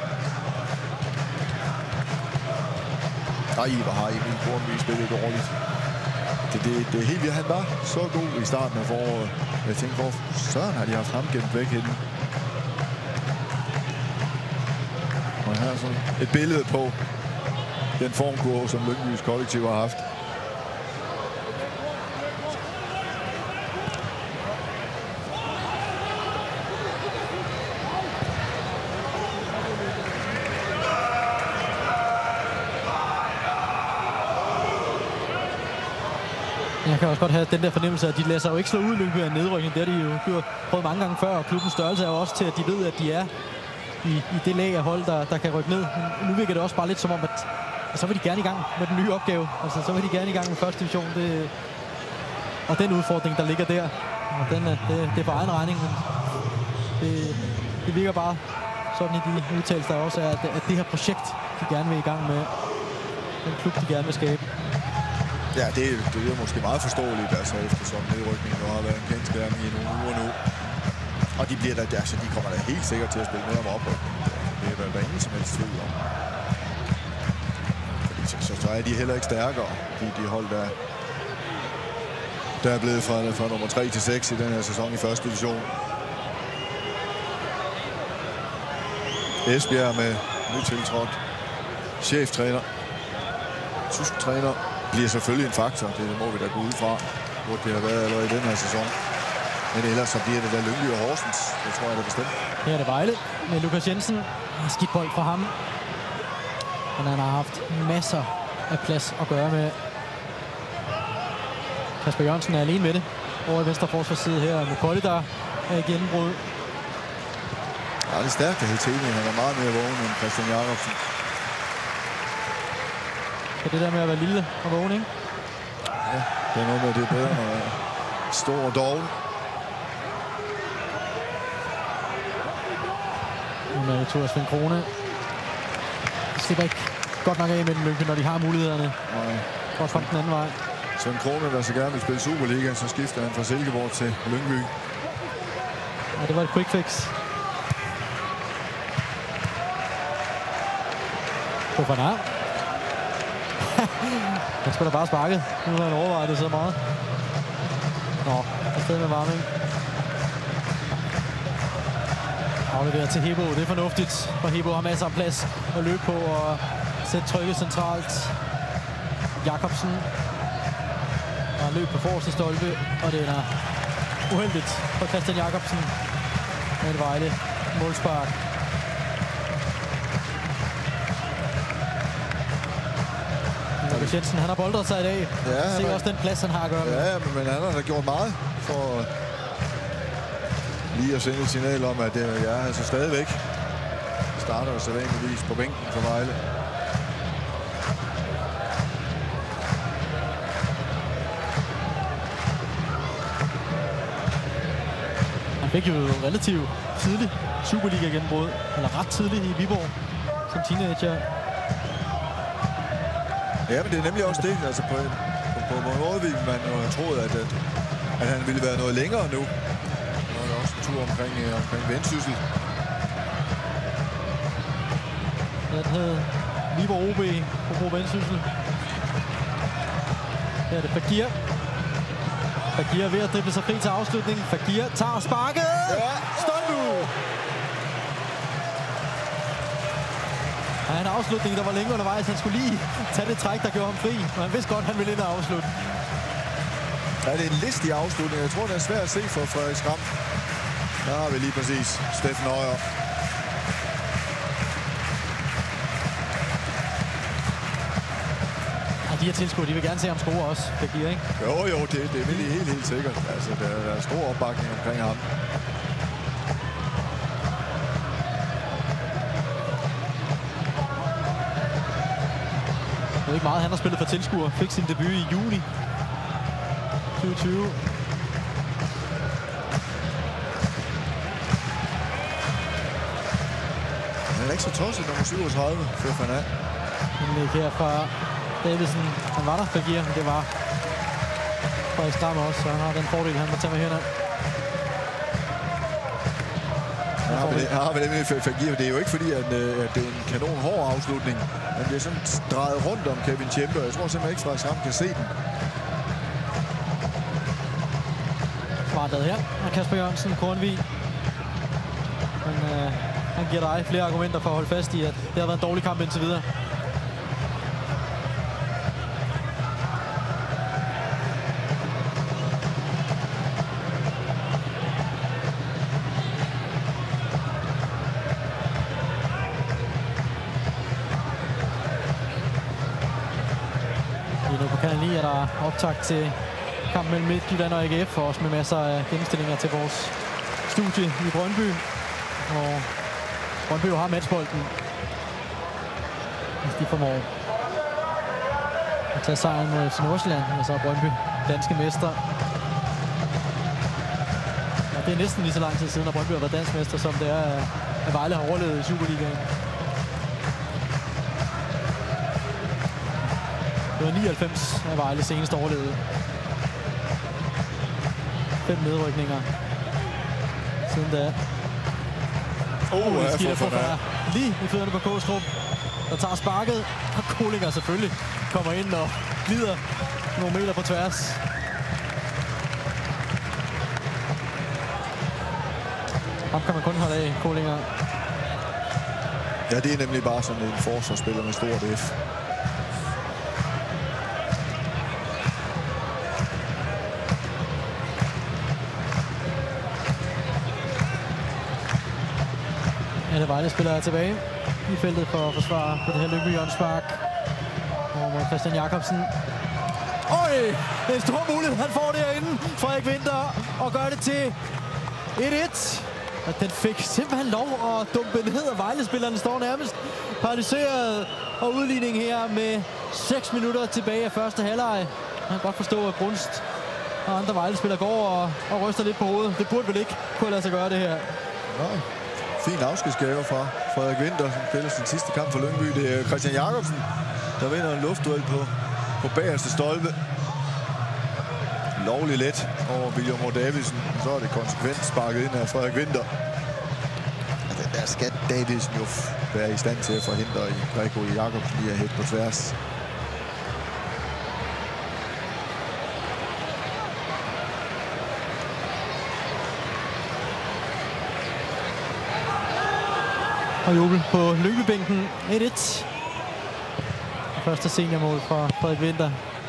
S4: Ej, hvor har Emil Kornby spillet dårligt. Det, det, det er helt vildt. Han var så god i starten af foråret. Jeg tænkte, hvor søren har de haft ham gemt væk henne. Og her er sådan et billede på den formkurve, som Lyngbys kollektiv har haft.
S2: Jeg kan også godt have den der fornemmelse, at de lader sig jo ikke slå ud Lyngby af nedrykning. Det har de jo gjort, prøvet mange gange før, og klubbens størrelse er jo også til, at de ved, at de er i, i det lag af hold, der, der kan rykke ned. Men nu virker det også bare lidt som om, at, at så vil de gerne i gang med den nye opgave. Altså, så vil de gerne i gang med første division. Det, og den udfordring, der ligger der, og den, det, det er på egen regning. Men det, det virker bare sådan i de udtalelser, der også er, at, at det her projekt, de gerne vil i gang med, den klub, de gerne vil skabe.
S4: Ja, det, det er måske meget forståeligt, altså, eftersom nedrykningen har været en kendsgerning i nogle uger nu. Og de bliver der, altså, de kommer da helt sikkert til at spille med om oprykning. Det er der ingen som helst tvivl om. Fordi så, så, så er de heller ikke stærkere, de, de hold, der, der er blevet fra, fra nummer tre til seks i den her sæson i første division. Esbjerg med nytiltrådt cheftræner, tysk træner, bliver selvfølgelig en faktor. Det må vi da gå ud fra, hvor det har været allerede i den her sæson. Men ellers så bliver det da Lyngby og Horsens. Det tror jeg, det er bestemt.
S2: Her er det Vejle med Lukas Jensen. Skidt bold fra ham. Men han har haft masser af plads at gøre med. Kasper Jørgensen er alene med det. Over i venstre forsvarsside her med Polly, der er i gennembrud.
S4: Ja, det er stærkt at Heltene. Han er meget mere vågen end Christian Jacobsen.
S2: Så det der med at være lille og vågen, ikke?
S4: Ja, det er noget med, det er bedre når stor og doven.
S2: Nu med Thor Svend Krone. De slipper ikke godt nok af med den Lyngby, når de har mulighederne.
S4: Nej.
S2: Godt frem den anden vej.
S4: Svend Krone, der så gerne vil spille Superliga, så skifter han fra Silkeborg til Lyngby.
S2: Ja, det var et quick fix. På Fanar. Han spiller bare sparket. Nu har han overvejet det så meget. Nå, afsted med Varming. Afleverer til Hebo. Det er fornuftigt, for Hebo har masser af plads at løbe på og sætte trykket centralt. Jacobsen har løb på forreste stolpe, og det er uheldigt for Christian Jacobsen med et Vejle målspark. Lukas Jensen, han har boldret sig i dag. Ja, se men... også den plads, han har at gøre med.
S4: Ja, men, men han har da gjort meget for lige at sende et signal om, at det er altså stadigvæk starter jo sædvanligvis på bænken for Vejle.
S2: Han fik jo relativt tidligt Superliga-gennembrud, eller ret tidligt i Viborg som teenager.
S4: Ja, men det er nemlig også det. Altså på en, på, på en måde ville man jo have troet, at, at, at han ville være noget længere nu. Nu er der også en tur omkring, øh, omkring Vendsyssel.
S2: Den hed Viborg O B på Vendsyssel. Her er det Fagir. Fagir er ved at drible sig fri til afslutningen. Fagir tager sparket.
S4: Ja.
S2: Stop nu! Ja, en afslutning, der var længe undervejs. Han skulle lige tage det træk, der gjorde ham fri. Men han vidste godt, at han ville ind og afslutte.
S4: Ja, det er en listig afslutning. Jeg tror, det er svært at se for Frederik Skram. Der har vi lige præcis Steffen Højer.
S2: De her tilskuere, de vil gerne se ham score også, Fagir, ikke?
S4: Jo, jo, det, det er virkelig helt, helt sikkert. Altså, der, der er stor opbakning omkring ham.
S2: Det er ikke meget, han har spillet for tilskuere. Fik sin debut i juni tyve tyve.
S4: Han er ikke så tosset, nummer syvogtredive, Fefan er.
S2: En læg her fra Davidsen. Han var der, Fagir, men det var Frederik Skram også, så han har den fordel, han må tage med hænder.
S4: Han har vel, har vel nemlig Fagir. Det er jo ikke fordi, at, at det er en kanon hård afslutning. Han bliver sådan drejet rundt om Kevin Tjempe, og jeg tror simpelthen ikke, Frederik Skram kan se den.
S2: Svartet her af Kasper Jørgensen, Kornvig. Men øh, han giver dig flere argumenter for at holde fast i, at det har været en dårlig kamp indtil videre. Er der optakt til kampen mellem Midtjylland og A G F, og også med masser af gennemstillinger til vores studie i Brøndby. Og Brøndby jo har matchbolden, hvis de formår at tage sejren mod F C Nordsjælland, og så er Brøndby danske mester. Og det er næsten lige så lang tid siden, at Brøndby har været dansk mester, som det er, at Vejle har overlevet i Superligaen. Det var nioghalvfems af Vejle senest overlevede. Fem nedrykninger siden da.
S4: Åh, oh,
S2: det skidt af lige i fødderne på Kåstrup, der tager sparket, og Kolinger selvfølgelig kommer ind og glider nogle meter på tværs. Ham kan man kun holde af, Kolinger.
S4: Ja, det er nemlig bare sådan en forsvarsspiller med stort F.
S2: Alle Vejle-spillere er tilbage i feltet for at forsvare på det her Lyngby hjørnespark. Og mod Christian Jakobsen. Øj! Det er en stor mulighed. Han får det herinde. Frederik Winther og gør det til et et. Og den fik simpelthen lov at dumpe ned, og Vejle-spillerne står nærmest paralyseret. Og udligning her med seks minutter tilbage af første halvleg. Man kan godt forstå, at Brunst og andre Vejle-spillere går og, og ryster lidt på hovedet. Det burde vel ikke kunne lade sig gøre det her.
S4: Nej. Fin afskedsgave fra Frederik Winther, som spiller sin sidste kamp for Lyngby. Det er Christian Jakobsen, der vinder en luftduel på, på bagerste stolpe. Lovligt let over William O. Davidsen. Så er det konsekvent sparket ind af Frederik Winther. Altså, der skal Davidsen jo være i stand til at forhindre Greco i Jakobsen lige at hætte på tværs.
S2: Og jubel på Lyngby-bænken. et et. Første seniormål fra Frederik Winther.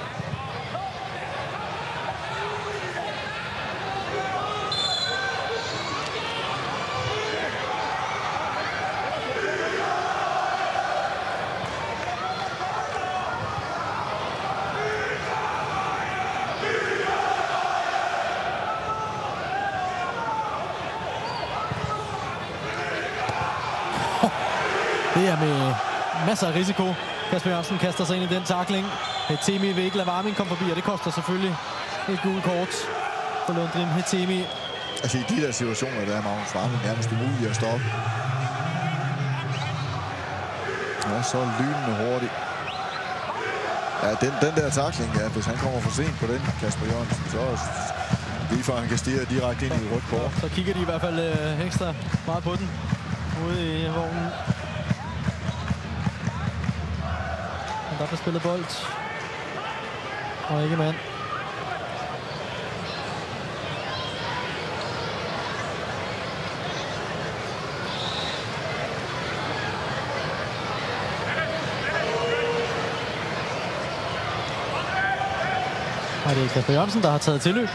S2: Det er med masser af risiko. Kasper Jørgensen kaster sig ind i den tackling. Hetemi vil ikke lade Varming komme forbi, og det koster selvfølgelig et gult kort for Lundgren Hetemi.
S4: Altså i de der situationer, der er Magnus Varming nærmest umuligt at stoppe. Han er så lynende hurtigt. Ja, den, den der tackling, ja, hvis han kommer for sent på den, Kasper Jørgensen, så er lige for, han kan stirre direkte ind i rødt kort.
S2: Så kigger de i hvert fald øh, ekstra meget på den ude i vognen. Men der bliver spillet bold. Og ikke mand. Og det er Kasper Jørgensen, der har taget tilløb.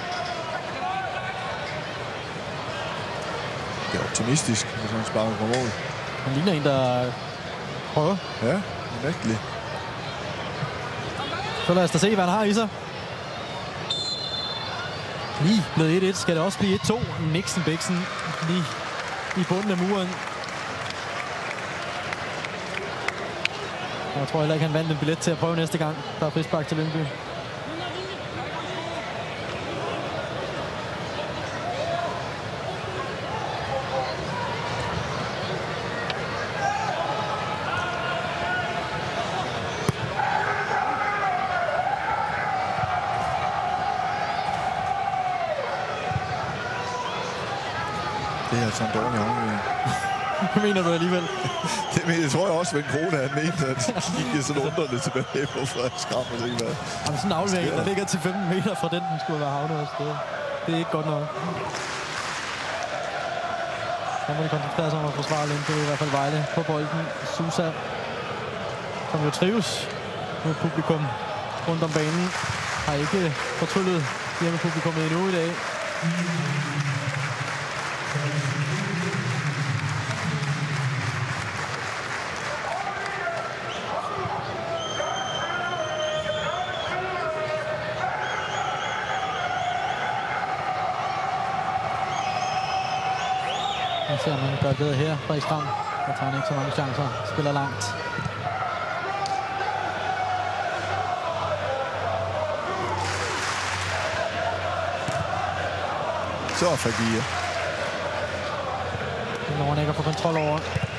S4: Det er optimistisk, hvis han sparker på mål.
S2: Han ligner en, der prøver.
S4: Ja, mægtelig.
S2: Så lad os da se, hvad han har i sig. Lige blevet et et. Skal det også blive et to? Nixon Bæksen lige i bunden af muren. Jeg tror heller ikke, han vandt en billet til at prøve næste gang. Der er frispark til Lyngby.
S4: Det er altså en dårlig aflevering.
S2: Hvad mener du alligevel?
S4: Det men, jeg tror jeg også, at Krone han mente, at de kiggede sådan undrende tilbage på Frederiksskram. Jamen
S2: sådan en aflevering, der ligger til femten meter fra den, den skulle være havnet også. Det, det er ikke godt nok. Så må de koncentrere sig om at forsvare Lyngby, i hvert fald Vejle på bolden. Susa, som jo trives med publikum rundt om banen, har ikke fortryllet hjemme publikummet endnu i dag. Jeg ser, man gør det her. Frederiksskram, der tager han ikke så mange chancer. Spiller langt.
S4: Så er Fagir.
S2: Den over ikke får kontrol over.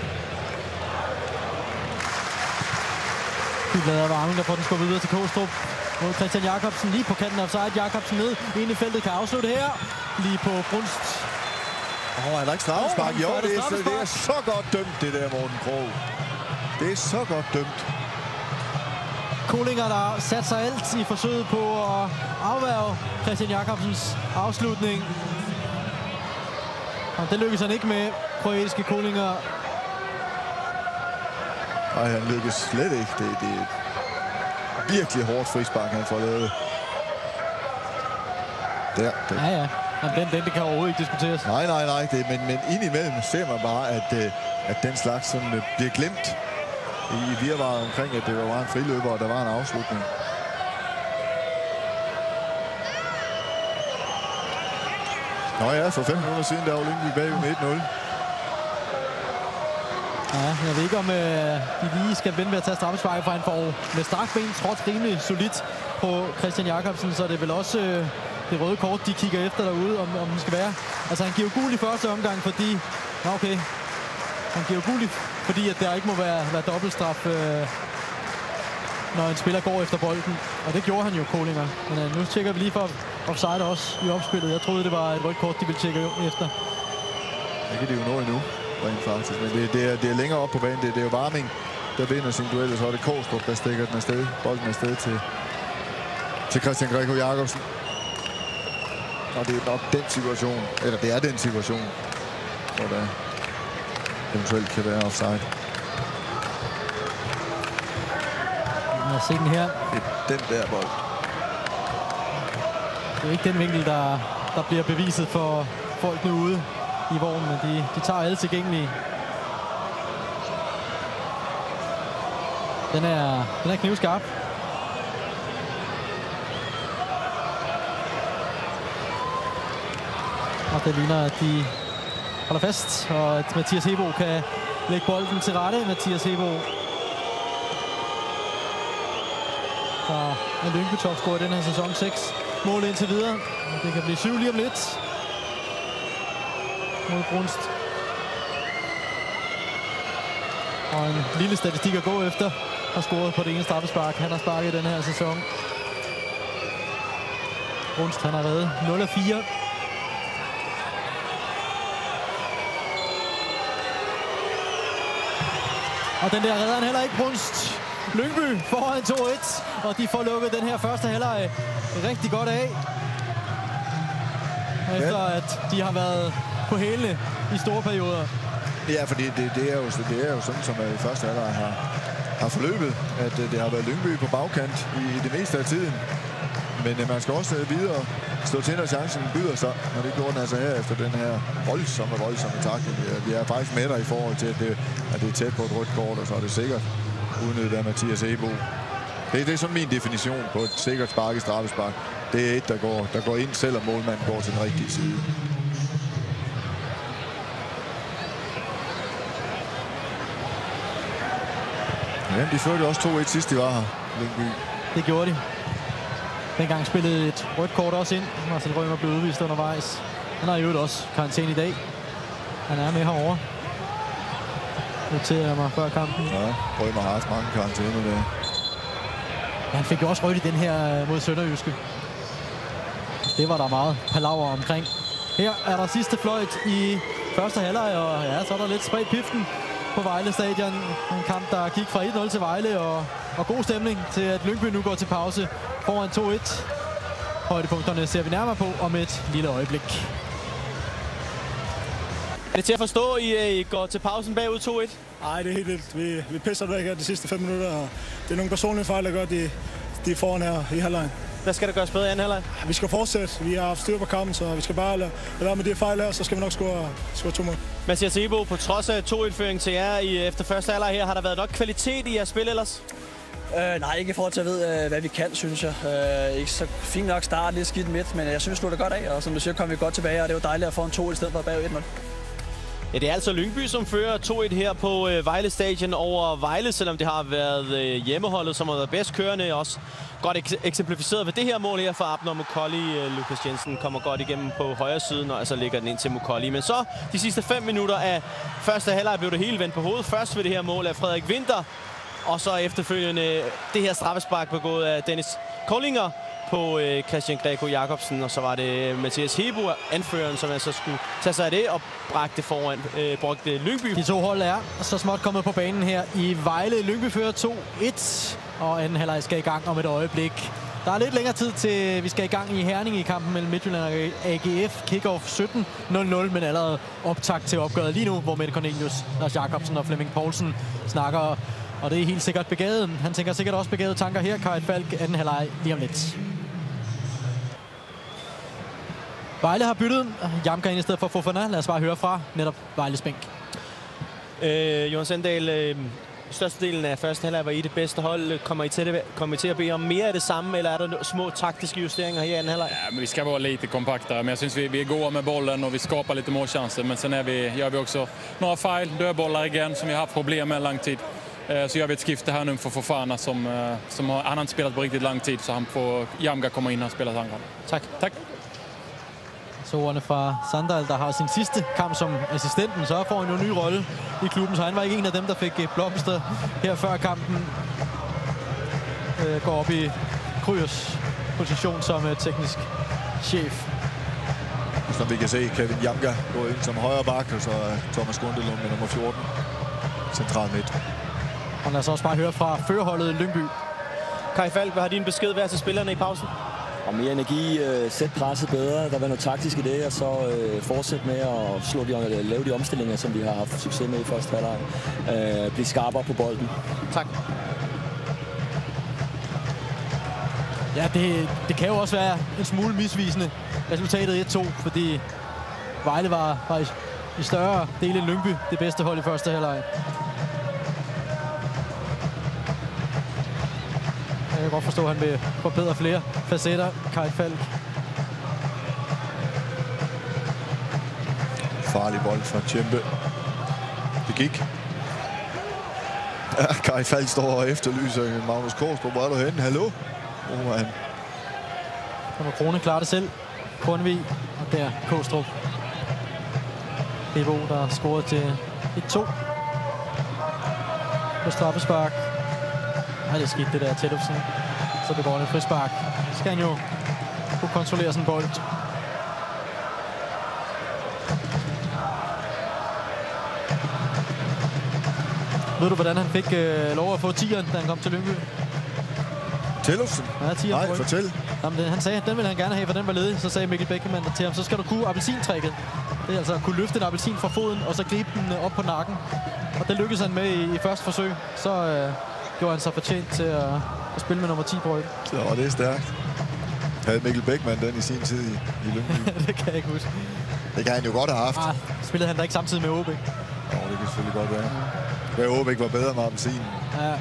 S2: Bybladet var Armin, der får den skubbet videre til Kostrup. Mod Christian Jakobsen lige på kanten af offside. Jakobsen ned. Ind i feltet kan afslutte her. Lige på Brunst.
S4: Åh, oh, han har ikke straffespark. Jo, det er, så, det er så godt dømt, det der, Morten Krog. Det er så godt dømt.
S2: Kolinger, der satte sig alt i forsøget på at afværge Christian Jakobsens afslutning. Og det lykkedes han ikke med, kroatiske Kolinger.
S4: Nej, han lykkes slet ikke. Det, det er virkelig hårdt frispark, han får lavet. Der, det.
S2: Ja, ja. Men den, den det kan overhovedet ikke diskuteres.
S4: Nej, nej, nej. Det, men, men indimellem ser man bare, at, at den slags sådan, bliver glemt i, i virvaret omkring, at det var en friløber, og der var en afslutning. Nå ja, for fem minutter siden, der var Lyngby bagud med et nul.
S2: Ja, jeg ved ikke, om øh, de lige skal vende ved at tage straffesparket, for han får med strakt ben trådt rimelig solidt på Christian Jakobsen, så det er vel også øh, det røde kort, de kigger efter derude, om, om den skal være. Altså, han giver gul i første omgang, fordi... Nå, okay. Han giver gul, fordi at der ikke må være, være dobbeltstraf, øh, når en spiller går efter bolden. Og det gjorde han jo, Kolinger. Men øh, nu tjekker vi lige for offside også i opspillet. Jeg troede, det var et rødt kort, de ville tjekke efter.
S4: Det kan de jo nå endnu, rent faktisk. Men det, det, er, det er længere op på banen. Det, det er jo Varming, der vinder sin duel, så er det Kostrup, der stikker den afsted. Bolden afsted til, til Christian Greco Jacobsen. Og det er nok den situation, eller det er den situation, hvor der eventuelt kan være offside.
S2: Lad os se den her.
S4: Det er den der bold.
S2: Det er ikke den vinkel, der, der bliver beviset for folkene ude i vognen, men de, de tager alle tilgængelige. Den er, den er knivskarp. Og det ligner, at de holder fast, og at Mathias Hebo kan lægge bolden til rette. Mathias Hebo, der er Lyngby-topscorer i den her sæson. seks mål indtil videre. Det kan blive syv lige om lidt mod Brunst. Og en lille statistik at gå efter. har scoret på det ene straffespark, han har sparket i den her sæson. Brunst, han har reddet nul af fire. Og den der redder han heller ikke, Brunst. Lyngby foran to et, og de får lukket den her første halvleg rigtig godt af. Efter at de har været på hælene i store perioder.
S4: Ja, fordi det, det, er, jo, det er jo sådan, som i første halvleg har, har forløbet, at det har været Lyngby på bagkant i, i det meste af tiden. Men man skal også videre stå til, når chancen byder sig, og det gjorde den altså her efter den her voldsomme, voldsomme takling. Vi er faktisk med der i forhold til, at det, at det er tæt på et rødt kort, og så er det sikkert udnyttet af Mathias Ebo. Det, det er sådan min definition på et sikkert spark i straffespark. Det er et, der går, der går ind, selvom målmanden går til den rigtige side. Ja, de førte også to et sidst, de var her, Lyngby.
S2: Det gjorde de. Dengang spillede et rødt kort også ind. Marcel Rømer blev udvist undervejs. Han har jo også karantæne i dag. Han er med herovre. Noterer jeg mig før kampen.
S4: Ja, Rømer har haft mange karantæne der.
S2: Ja, han fik jo også rødt i den her mod Sønderjyske. Det var der meget palaver omkring. Her er der sidste fløjt i første halvleg, og ja, så er der lidt spredt piften på Vejle Stadion. En kamp, der gik fra et nul til Vejle, og, og god stemning til, at Lyngby nu går til pause foran to et. Højdepunkterne ser vi nærmere på om et lille øjeblik.
S1: Er det til at forstå, I, I går til pausen bagud to et?
S6: Nej, det er helt vildt. Vi, vi pisser væk her de sidste fem minutter, og det er nogle personlige fejl, der gør, de, de er foran her i halvlejen.
S1: Hvad skal der gøres bedre i anden halvleg?
S6: Vi skal fortsætte. Vi har haft styr på kampen, så vi skal bare lade være med de fejl her, så skal vi nok score, score to mål.
S1: Mathias Ebo, på trods af to et-føring til jer i efter første halvleg her, har der været nok kvalitet i jeres spil ellers?
S7: Øh, nej, ikke i forhold til at vide, hvad vi kan, synes jeg. Øh, ikke så fint nok start, lidt skidt midt, men jeg synes, det er godt af, og som du siger, kom vi godt tilbage, og det var dejligt at få en to i stedet for bagud et nul.
S1: Ja, det er altså Lyngby, som fører to et her på øh, Vejle Stadion over Vejle, selvom det har været øh, hjemmeholdet, som har været bedst kørende. Også godt ek eksemplificeret ved det her mål her for Abner Mukolli. Øh, Lukas Jensen kommer godt igennem på højre siden, og altså ligger den ind til Mukolli. Men så de sidste fem minutter af første halvleg blev det hele vendt på hovedet. Først ved det her mål af Frederik Winther, og så efterfølgende det her straffespark begået af Dennis Kollinger på øh, Christian Grego Jacobsen, og så var det Mathias Ebo, anføreren, som altså skulle tage sig af det og bragte foran, øh, bragte Lyngby.
S2: De to hold er så småt kommet på banen her i Vejle. Lyngby fører to et, og anden halvleg skal i gang om et øjeblik. Der er lidt længere tid til, vi skal i gang i Herning i kampen mellem Midtjylland og A G F. Kickoff sytten nul nul, men allerede optakt til opgøret lige nu, hvor Mette Cornelius, Lars Jacobsen og Flemming Poulsen snakker. Og det er helt sikkert begavet. Han tænker sikkert også begavede tanker her. Kajt Falk, anden halvleg lige om lidt. Vejle har byttet Jamka ind i stedet for Fofana. Lad os bare høre fra netop Vejles bænk.
S1: Øh, Jonas Sandal, øh, størstedelen af første halvleg var I det bedste hold. Kommer I til, det, kommer I til at bede om mere af det samme, eller er der små taktiske justeringer her i anden halvleg?
S3: Ja, men vi ska vara lite kompaktare, men jag syns vi, vi är goda med bollen och vi skapar lite målchanser. Men sen är vi, gör vi också några fel, dödbollar igen som vi har haft problem med en lång tid. Så gör vi ett skifte här nu för Fofana som, som har, han har inte spelat på riktigt lång tid, så han får Jamga komma in och spela andra.
S1: Tack.
S3: Tack.
S2: Så ordene fra Sandal, der har sin sidste kamp som assistenten, så får han jo en ny rolle i klubben, så han var ikke en af dem, der fik blomster her før kampen. Øh, går op i Kryers position som uh, teknisk chef.
S4: Som vi kan se, Kevin Jamga går ind som højre bak, og så Thomas Gundelund med nummer fjorten. Central midt.
S2: Og lad os også bare høre fra førerholdet Lyngby.
S1: Kai Falk, hvad har din besked været til spillerne i pausen?
S5: Og mere energi, øh, sæt presset bedre, der var noget taktisk i det, og så øh, fortsætte med at slå de, lave de omstillinger, som vi har haft succes med i første halvleg. Øh, blive skarpere på bolden.
S1: Tak.
S2: Ja, det, det kan jo også være en smule misvisende resultatet et to, fordi Vejle var, var i, i større dele end Lyngby det bedste hold i første halvleg. Jeg kan godt forstå, at han vil forbedre flere facetter. Kajt Falk.
S4: Farlig bold fra Tjempe. Det gik. Ja, Kajt Falk står og efterlyser Magnus Korsgaard. Hvor er du henne? Hallo? Hvor er han?
S2: Så må Krone klare det selv. Kornvig og der Kostrup. Bebo, der scorede til et to på straffespark. Ja, det er skidt, det der Tellefsen. Så begår han et frispark. Så skal han jo kunne kontrollere sådan en bold. Ved du, hvordan han fik øh, lov at få tieren, da han kom til Lyngby?
S4: Tellefsen?
S2: Ja, tieren.
S4: Nej, fortæl.
S2: Jamen, det, han sagde, at den ville han gerne have, for den var ledig. Så sagde Mikkel Bækkemann til ham, så skal du kunne appelsintrækket. Det er altså at kunne løfte en appelsin fra foden, og så gribe den op på nakken. Og det lykkedes han med i, i første forsøg. Så øh, gjorde han sig fortjent til at, at spille med nummer ti på ryggen.
S4: Så det er stærkt. Havde Mikkel Bækkemann den i sin tid i, i Lyngby?
S2: Det kan jeg ikke huske.
S4: Det kan han jo godt have haft.
S2: Ah, spillede han da ikke samtidig med Åbæk?
S4: Nå, det kan selvfølgelig godt være. Hvad Åbæk var bedre med appelsinen.
S2: Ja.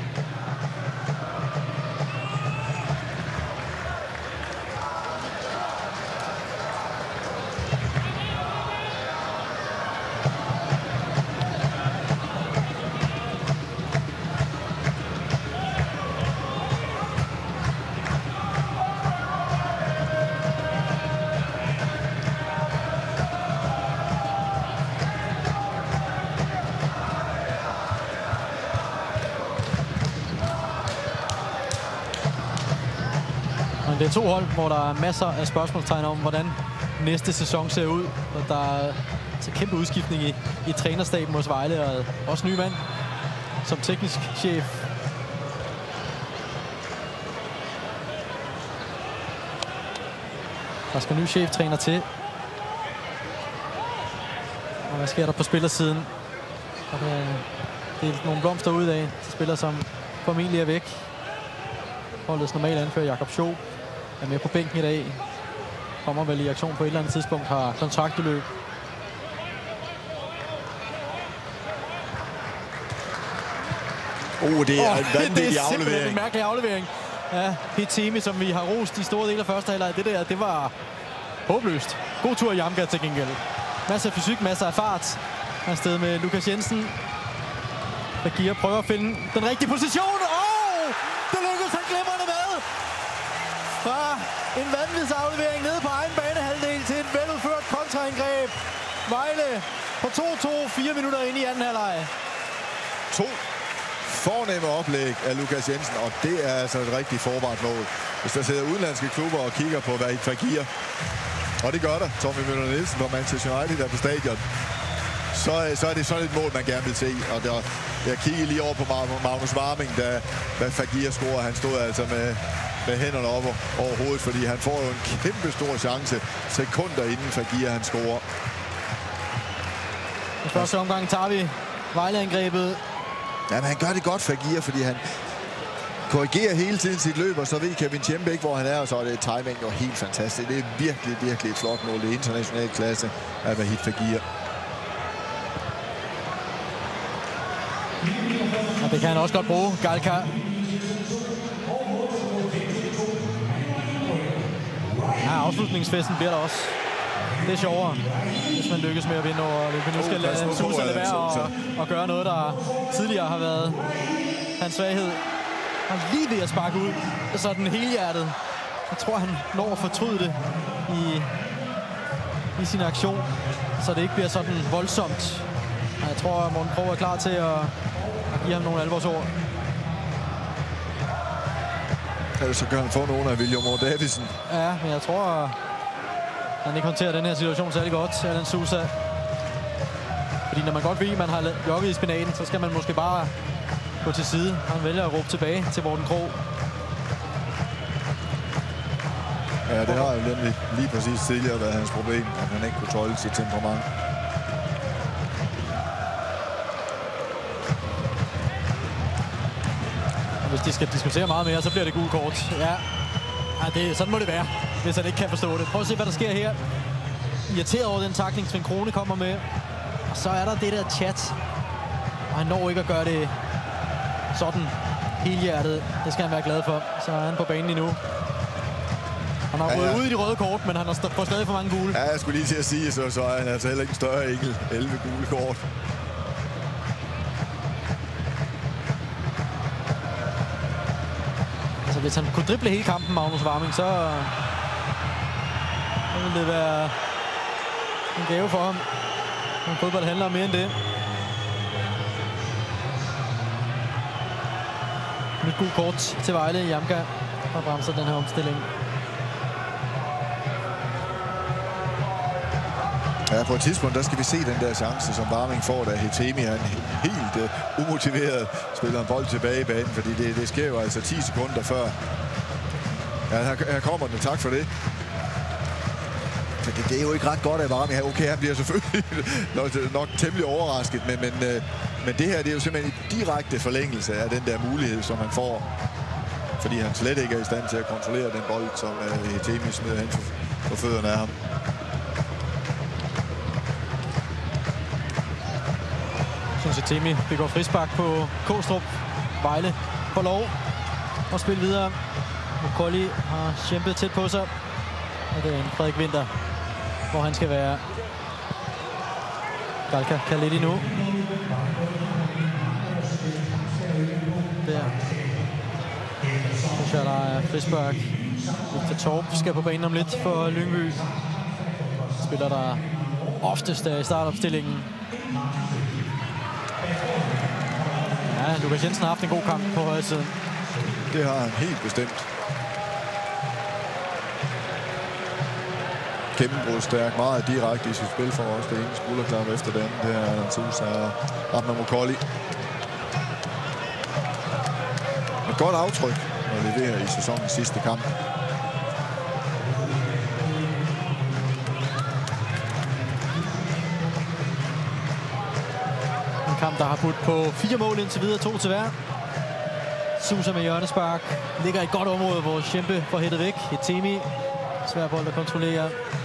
S2: Det er to hold, hvor der er masser af spørgsmålstegn om, hvordan næste sæson ser ud. Og der er altså kæmpe udskiftning i, i trænerstaben hos Vejle, og også ny mand som teknisk chef. Der skal ny cheftræner til. Og hvad sker der på spillersiden? Der er delt nogle blomster ud af til spillere, som formentlig er væk. Holdets normale anfører Jakob Schoop er med på bænken i dag. Kommer vel i aktion på et eller andet tidspunkt, har kontraktbeløb.
S4: Oh, det er oh, en vanvittig
S2: aflevering.
S4: aflevering.
S2: En mærkelig aflevering. Ja, Hitemi, som vi har rost i store dele af første halvleg. Det der, det var håbløst. God tur i Jamga til gengæld. Masser af fysik, masser af fart. Han sted med Lukas Jensen. Fagir prøver at finde den rigtige position. Oh! Det lykkedes han glimrende med. Fra en vanvidsaflevering nede på egen banehalvdel til et veludført kontraangreb. Vejle på to to, fire minutter ind i anden halvleg.
S4: To fornemme oplæg af Lukas Jensen, og det er altså et rigtig forbart mål. Hvis der sidder udenlandske klubber og kigger på Vahid Fagir, og det gør der, Tommy Møller Nielsen fra Manchester United der på stadion, så, så er det sådan et mål, man gerne vil se. Og der, jeg kiggede lige over på Magnus Warming, da, da Fagir scorer. Han stod altså med, med hænderne op over hovedet, fordi han får jo en kæmpe stor chance sekunder inden Fagir han scorer.
S2: I første omgang tager vi Vejle-angrebet.
S4: Jamen, han gør det godt, Fagir, fordi han korrigerer hele tiden sit løb, og så ved Kevin Tjembe ikke, hvor han er, og så er det timing jo helt fantastisk. Det er virkelig, virkelig et flot mål. Det er international klasse af Vahid Fagir.
S2: Og det kan han også godt bruge, Galka. Ja, afslutningsfesten bliver der også. Det er sjovere, hvis man lykkes med at vinde over Lyngby. Nu skal oh, Sousa lade være og, og gøre noget, der tidligere har været hans svaghed. Han er lige ved at sparke ud, sådan helhjertet. Jeg tror, han når at fortryde det i, i sin aktion, så det ikke bliver sådan voldsomt. Jeg tror, at Morten Krogh er klar til at give ham nogle alvorsord.
S4: Ellers så kan han få nogle af William Moore Davidsen.
S2: Ja, men jeg tror, at han ikke håndterer den her situation særlig godt, Alan Sousa. Fordi når man godt ved, at man har jogget i spinaten, så skal man måske bare gå til side. Han vælger at råbe tilbage til Morten Krogh.
S4: Ja, det har jo nemlig lige præcis tidligere været hans problem, at han ikke kunne tåle sit temperament.
S2: Hvis de skal diskutere meget mere, så bliver det gul kort. Ja, ja det, sådan må det være, hvis han ikke kan forstå det. Prøv at se, hvad der sker her. Irriteret over den tackling, Svend Krone kommer med. Og så er der det der chat. Og han når ikke at gøre det sådan helhjertet. Det skal han være glad for. Så er han på banen endnu. Han har gået ja, ja. ud i de røde kort, men han har fået stadig for mange gule.
S4: Ja, jeg skulle lige til at sige, så, så er han altså heller ikke en større engel. elleve gule kort.
S2: Altså, hvis han kunne drible hele kampen, Magnus Warming, så, så ville det være en gave for ham. Men fodbold handler om mere end det. Nyt god kort til Vejle. Jamka og bremser den her omstilling.
S4: Ja, på et tidspunkt, der skal vi se den der chance, som Warming får, da Hetemi er helt uh, umotiveret spiller en bold tilbage i banen, fordi det, det sker jo altså ti sekunder før. Ja, her, her kommer den, tak for det. Det, det er jo ikke ret godt af Warming. Okay, han bliver selvfølgelig nok, nok temmelig overrasket, men, men, uh, men det her det er jo simpelthen en direkte forlængelse af den der mulighed, som han får. Fordi han slet ikke er i stand til at kontrollere den bold, som uh, Hetemi smider hen for, for fødderne af ham.
S2: Hetemi begår frispark på Kostrup. Vejle får lov at spille videre. Mokolli har kæmpet tæt på sig. Og det er en Frederik Winther, hvor han skal være. Galka kan lidt endnu. Der. Så er der frispark. Victor Torp skal på banen om lidt for Lyngby. Spiller der oftest i startopstillingen. Ja, Lukas Jensen har haft en god kamp på højre siden.
S4: Det har han helt bestemt. Kæmpebrudstærk, meget direkte i sit spil for os. Det ene skulderklap efter den. Det er Sousa og Abner Mokolli. Et godt aftryk at levere i sæsonens sidste kamp.
S2: Kamp, der har budt på fire mål indtil videre, to til hver. Sousa med hjørnespark. Ligger i et godt område, hvor Schempe får hættet væk. Hetemi. Svær bold at kontrollere.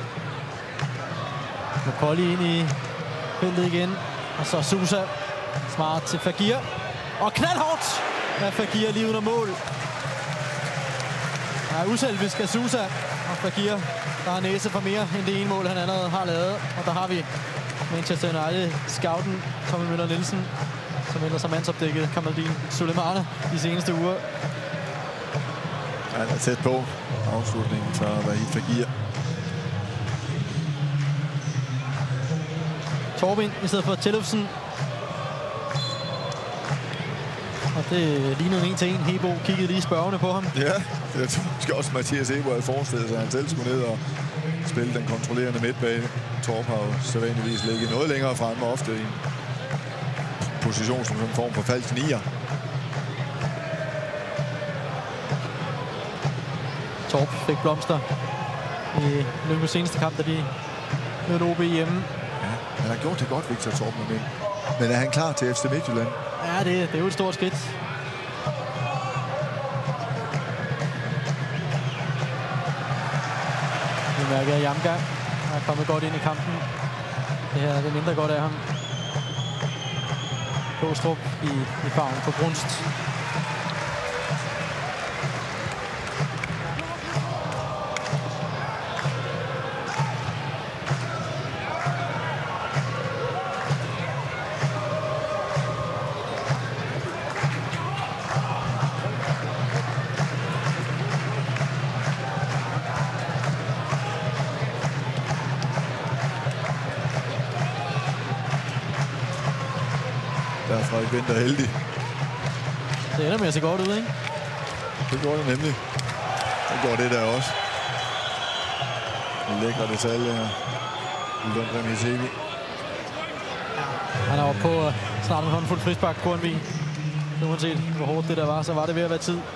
S2: Mokolli ind i feltet igen. Og så Sousa. Smart til Fagir. Og knaldhårdt af Fagir lige under mål. Ja, uselvisk af Sousa. Og Fagir, der har næse for mere end det ene mål, han allerede har lavet. Og der har vi Manchester United-scouten Tommy Møller Nielsen, som ellers har mandsopdækket Kamaldin Sulemane de seneste uger.
S4: Han er tæt på afslutningen for Vahid Fagir.
S2: Torben i stedet for Tellefsen. Og det lignede en til en. Hebo kiggede lige spørgende på ham.
S4: Ja, det skal også Mathias Hebo have forestillet sig, han selv skulle ned og spille den kontrollerende midtbane. Torp har jo sædvanligvis ligget noget længere fremme, og ofte i en position som en form for falsk nier.
S2: Torp fik blomster i Lyngby's seneste kamp, da de mødte O B hjemme.
S4: Ja, han har gjort det godt, Victor Torp, men, men er han klar til F C Midtjylland?
S2: Ja, det, det er jo et stort skridt. Vi mærker, at Jamka er kommet godt ind i kampen. Det her er det mindre godt af ham. Kostrup i, i farven på Brunst.
S4: Der er Frederik Winther heldig.
S2: Det ender med at se godt ud, ikke?
S4: Det gjorde det nemlig. Det gjorde det der også. En lækre detalje her. Lundgren i Sevi.
S2: Han er oppe på snart en håndfuld frispark på Kornvig. Uanset hvor hårdt det der var, så var det ved at være tid.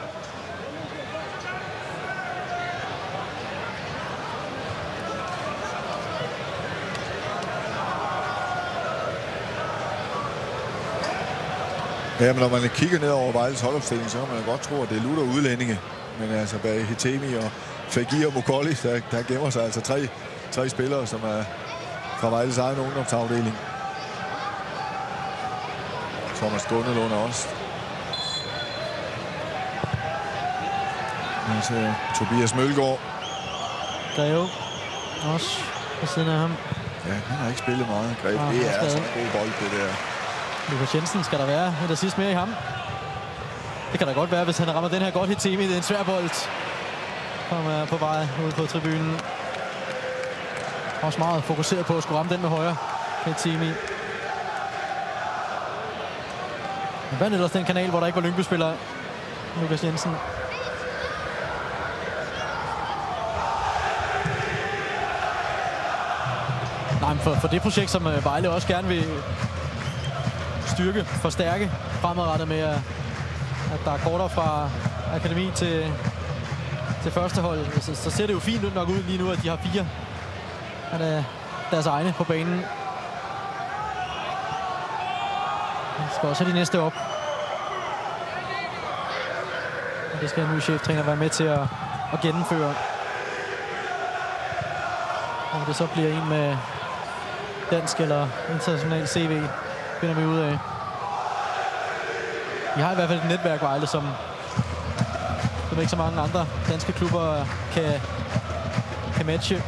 S4: Ja, men når man kigger ned over Vejles holdopstilling, så kan man godt tro, at det er lutter udlændinge. Men altså bag Hetemi og Fagir og Mokolli, der, der gemmer sig altså tre, tre spillere, som er fra Vejles egen ungdomsafdeling. Thomas Gundelund også. Altså Tobias Mølgaard.
S2: Greve også på siden af ham.
S4: Ja, han har ikke spillet meget. Greve, ah, det er altså en god bold, det der.
S2: Lukas Jensen, skal der være et assist mere i ham? Det kan da godt være, hvis han rammer den her godt Hetemi. Det er en svær bold. Kommer på vej ude på tribunen. Også meget fokuseret på at skulle ramme den med højre. Hetemi. Hvad er ellers den kanal, hvor der ikke var Lyngby-spillere? Lukas Jensen. Nej, for, for det projekt, som Vejle også gerne vil styrke, forstærke fremadrettet med, at, at der er kortere fra akademi til, til første hold, så, så ser det jo fint nok ud lige nu, at de har fire af deres egne på banen. De skal også have de næste op. Og det skal en ny cheftræner være med til at, at gennemføre. Om det så bliver en med dansk eller international C V, finder vi ud af. Vi har i hvert fald et netværk, Vejle, som, som ikke så mange andre danske klubber kan, kan matche.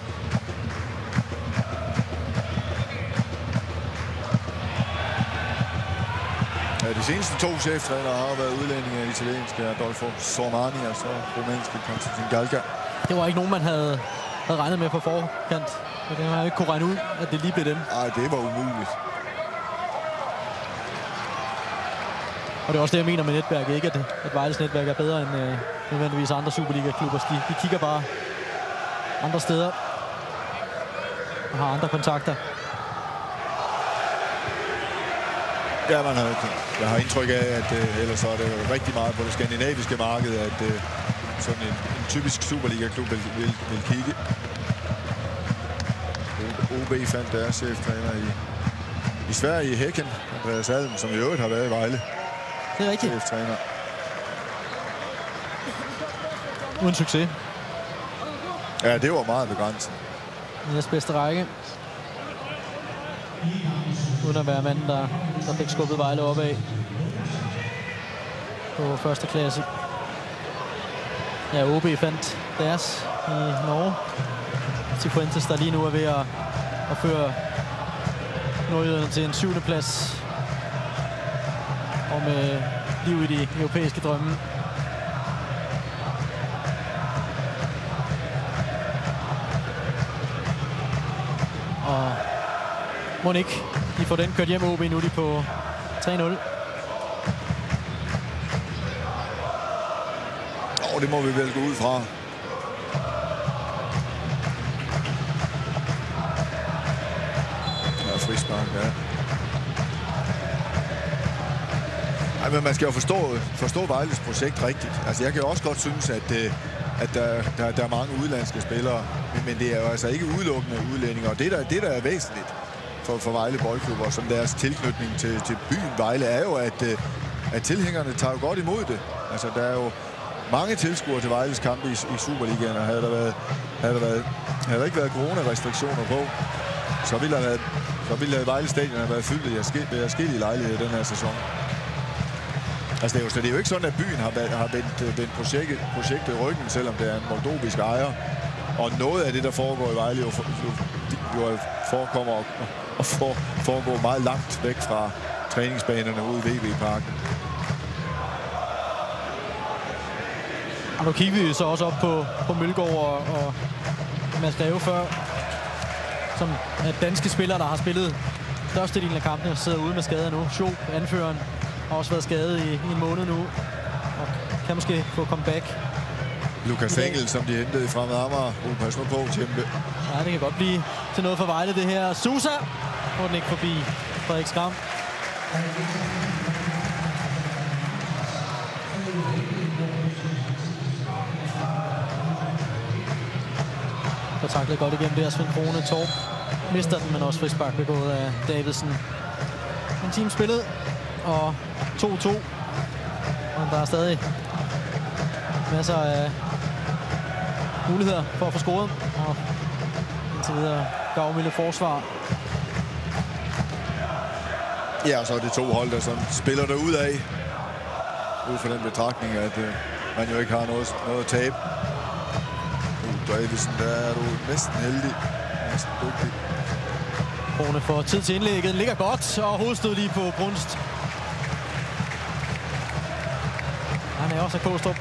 S4: Ja, de seneste to cheftrænere har været udlændinge af italienske Adolfo Sormani og så rumænske Konstantin Galka.
S2: Det var ikke nogen, man havde, havde regnet med på forkant. Men det har ikke kunne regne ud, at det lige blev dem.
S4: Nej, det var umuligt.
S2: Og det er også det, jeg mener med netværket. Ikke at, at Vejles netværk er bedre end øh, nødvendigvis andre Superliga-klubber. De, de kigger bare andre steder og har andre kontakter.
S4: Ja, man har, jeg har indtryk af, at øh, ellers så er det rigtig meget på det skandinaviske marked, at øh, sådan en, en typisk Superliga-klub vil, vil, vil kigge. O B fandt deres cheftræner i, i Sverige i Hækken, Andreas Alm, som i øvrigt har været i Vejle.
S2: Det er rigtigt.
S4: Cheftræner.
S2: Uden succes.
S4: Ja, det var meget begrænset.
S2: Næstbedste række. Uden at være manden, der, der fik skubbet Vejle opad på første klasse. Ja, O B fandt deres i Norge. Cifuentes, der lige nu er ved at, at føre nordjyderne til en syvende plads. Og med liv i de europæiske drømme. Og må ikke de får den kørt hjem O B nu, de på tre nul.
S4: Og det må vi vel gå ud fra. Ja, frispark, ja. Ej, men man skal jo forstå, forstå Vejles projekt rigtigt. Altså, jeg kan jo også godt synes, at, at der, der, der er mange udlandske spillere, men, men det er jo altså ikke udelukkende udlændinge, og det der, det, der er væsentligt for, for Vejle Boldklubber, som deres tilknytning til, til byen Vejle, er jo, at, at tilhængerne tager jo godt imod det. Altså, der er jo mange tilskuere til Vejles kampe i, i Superligaen, og havde der, været, havde, der været, havde der ikke været coronarestriktioner på, så ville, der været, så ville Vejle Stadion have været fyldt ved forskellige lejligheder den her sæson. Altså, det er jo, så det er jo ikke sådan, at byen har, har vendt, vendt projektet, projektet i ryggen, selvom det er en moldovisk ejer. Og noget af det, der foregår i Vejle, jo, jo, jo forekommer og, og for, foregår meget langt væk fra træningsbanerne ude i V B-parken.
S2: Og nu kigger vi så også op på, på Mølgaard og, og Mads Greve før, som er danske spillere, der har spillet størstedelen af kampene, sidder ude med skader nu. Schoop, anføreren, har også været skadet i, i en måned nu, og kan måske få comeback.
S4: Lukas Engel, som de hentede i Fremad Amager. Pas nu på, Tjempe.
S2: Ja, det kan godt blive til noget for Vejle, det her. Sousa får den ikke forbi Frederik Skram. Der taklede godt igennem der. Svend Krone Torp mister den, men også frispark begået af Davidsen. En team spillet, og to to. Og der er stadig masser af muligheder for at få scoret. Og indtil videre gavmilde forsvar.
S4: Ja, så er det to hold, der sådan spiller der ud af. Ud fra den betragtning, at øh, man jo ikke har noget, noget at tabe. Uh, Davidsen, der er du næsten heldig. Næsten dygtig.
S2: Krone får tid til indlægget. Ligger godt, og hovedstød lige på Brunst. Han er også af Kåstrup.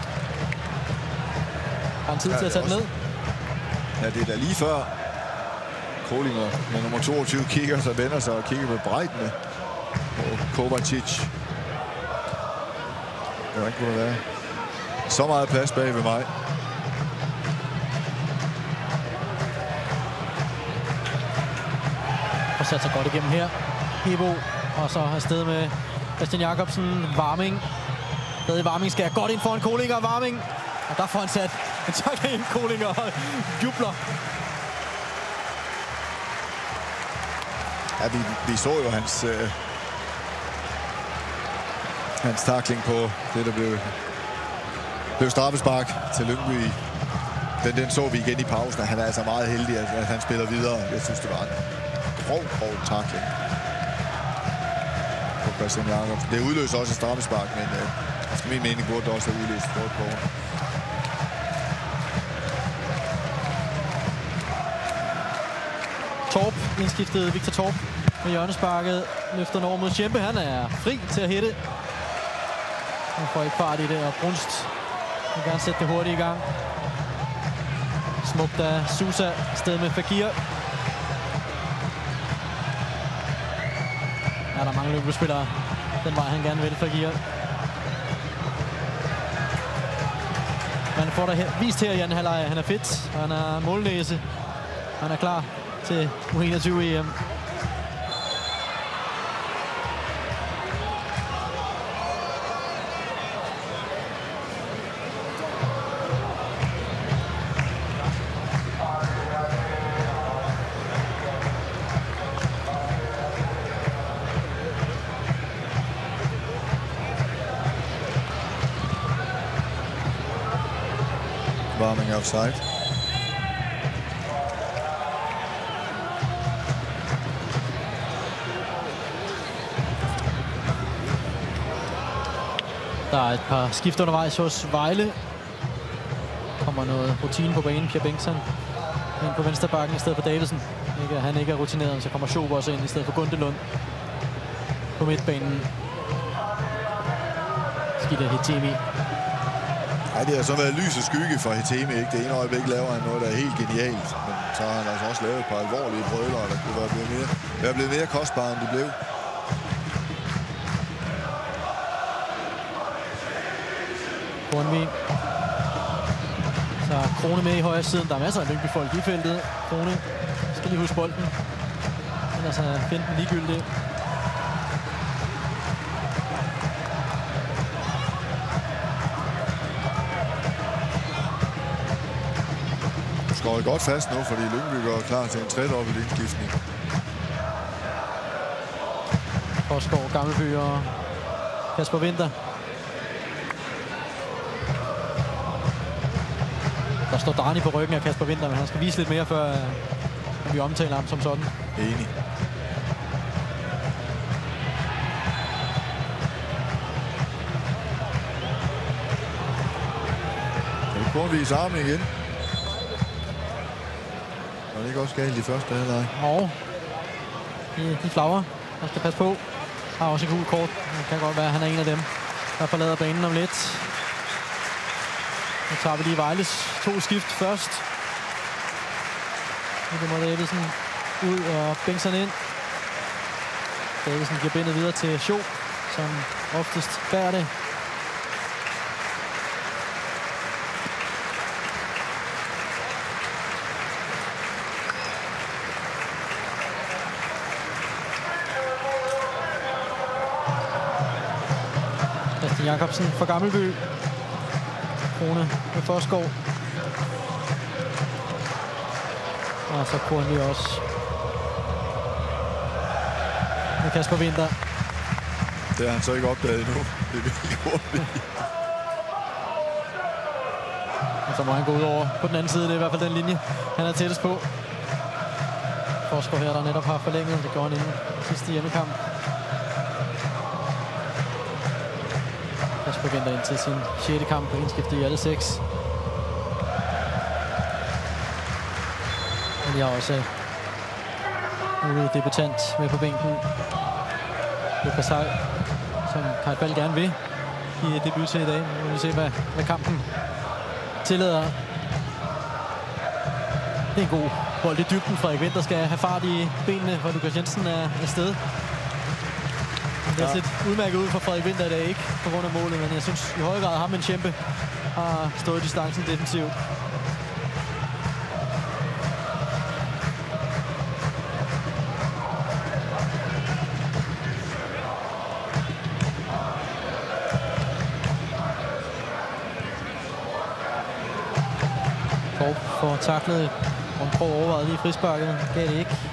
S2: Har han tid ja, til at tage den ned?
S4: Ja, det er da lige før Kolinger med nummer toogtyve kigger sig, vender sig og kigger på Breitne og Kovacic. Hvordan kunne der være så meget plads bag ved mig?
S2: Og sat sig godt igennem her. Hebo, og så afsted med Christian Jacobsen. Warming. Stadig Warming skal godt ind foran Kolding og Warming. Og der får han sat en tackling ind Kolding og jubler.
S4: Ja, vi, vi så jo hans, øh, hans tackling på det, der blev, blev straffespark til Lyngby. Den, den så vi igen i pausen, og han er altså meget heldig, at, at han spiller videre. Jeg synes, det var en grov, grov tackling på Christian Jacobsen. Det udløser også et straffespark, men øh, efter min mening burde det også have udløst et på.
S2: Torp, indskiftet Victor Torp med hjørnesparket. Løfter den over mod Schempe. Han er fri til at hætte. Han får ikke fart i det, og Brunst vil gerne sætte det hurtigt i gang. Smukt af Sousa sted med Fagir. Ja, der er mange løbespillere den vej, han gerne vil, Fagir. Man får da vist her i anden halvleg, han er fedt, og han er målnæse. Han er klar til U enogtyve E M.
S4: Warming offside.
S2: Der er et par skift undervejs hos Vejle. Kommer noget rutine på banen. Pierre Bengtsson ind på venstre bakken i stedet for Davidsen. Ikke, han ikke er rutineret, så kommer Schob også ind i stedet for Gundelund på midtbanen. Skidt af Hetemi.
S4: Ja, det har så været lys og skygge for Hetemi, ikke? Det ene øjeblik laver han noget, der er helt genialt. Men så har han altså også lavet et par alvorlige brølere, der kunne være blevet mere, være blevet mere kostbare, end de blev.
S2: Kornvig. Så Krone med i højre siden. Der er masser af Lyngby-folk i feltet. Krone skal lige huske bolden. Men altså finde den ligegyldigt.
S4: Skåret godt fast nu, fordi Lyngby går klar til en tredobbelt indskiftning.
S2: Forsgaard, Gammelby og Kasper Winter. Der står Darni på ryggen af Kasper Winter, men han skal vise lidt mere, før uh, vi omtaler ham som sådan.
S4: Enig. Kan vi prøve at vise armen igen? Var det ikke også galt i første halvleg?
S2: Og de, de flagrer, han skal passe på. Har også en gul kort. Det kan godt være, at han er en af dem, der forlader banen om lidt. Nu tager vi lige Vejles to skift først. Nu kommer Davidsen ud og Bengtsson ind. Davidsen giver bindet videre til Schob, som oftest bærer det. Christian Jacobsen fra Gammelby. Krone med Forsgaard. Og så kunne vi også med Kasper Winter.
S4: Det har han så ikke opdaget endnu. Det er virkelig hurtigt.
S2: Og så må han gå ud over på den anden side. Det er i hvert fald den linje, han er tættest på. Forsgaard her, der netop har forlænget. Det gjorde han inden sidste hjemmekamp. Kasper Winter ind til sin sjette kamp på indskiftet i alle seks. Men jeg har også en debutant med på bænken. Lukas Sej, som Kai Ball gerne vil i debut til i dag. Nu vil vi se, hvad, hvad kampen tillader. Det er en god bold i dybden. Frederik Winter skal have fart i benene, hvor Lukas Jensen er afsted. Det har set udmærket ud for Frederik Winther i dag, ikke på grund af målet, men jeg synes i høj grad, ham en Tjempe har stået distancen defensivt. Korp får taklet Rundkrog overvejet lige i frisparket. Gav det ikke.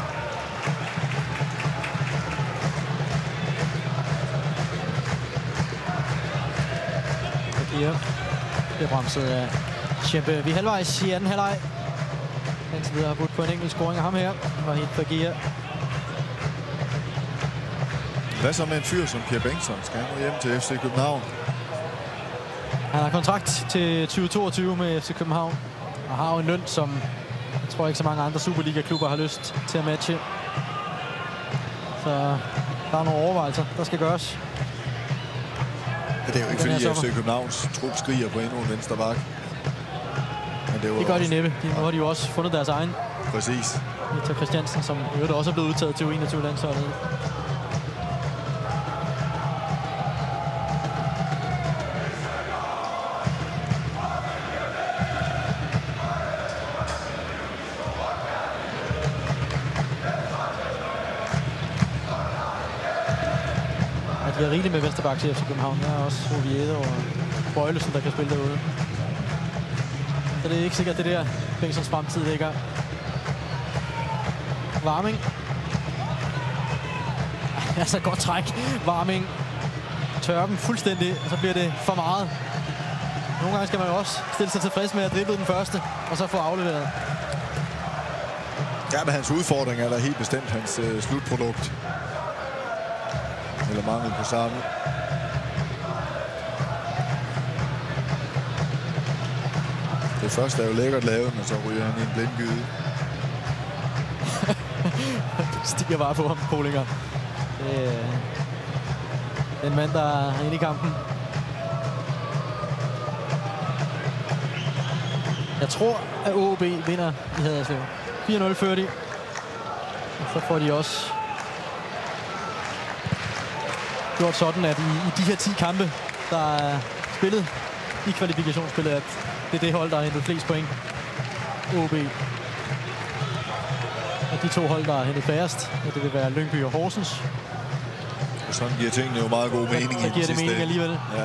S2: Fagir bliver bremset af Tjempe. Vi er halvvejs i anden halvleg. Indtil videre har budt på en enkelt scoring af ham her. Var helt Fagir.
S4: Hvad så med en fyr som Pierre Bengtsson? Skal han nu hjem til F C København?
S2: Han har kontrakt til tyve toogtyve med F C København. Og har jo en løn, som jeg tror ikke så mange andre Superliga-klubber har lyst til at matche. Så der er nogle overvejelser, der skal gøres.
S4: Det er jo ikke fordi F C Københavns trup skriger på endnu en venstre bak.
S2: Men det, det gør de næppe. De, nu har de jo også fundet deres egen.
S4: Præcis.
S2: Victor Christiansen, som jo også er blevet udtaget til U enogtyve-landsholdet. De er rigeligt med venstreback til F C København. Der er også Oviedo og Bøjlesen, der kan spille derude. Så det er ikke sikkert, det der Bengtssons fremtid ligger. Warming. Altså godt træk. Warming tørrer dem fuldstændig, og så bliver det for meget. Nogle gange skal man jo også stille sig tilfreds med at drible den første, og så få afleveret.
S4: Ja, men hans udfordring er da helt bestemt hans øh, slutprodukt. Eller mangel på samme. Det første er jo lækkert lavet, men så ryger han i en blindgyde.
S2: Stiger bare på ham, Polinger. Det er en mand, der er inde i kampen. Jeg tror, at O B vinder i Haderslev. fire nul fører de. Og så får de også gjort sådan, at i, i de her ti kampe, der er spillet i kvalifikationsspillet, at det er det hold, der har hentet flest point. O B. Og de to hold, der har hentet færrest, det vil være Lyngby og Horsens.
S4: Og sådan giver tingene jo meget god mening.
S2: Så, så giver det mening alligevel.
S4: Ja.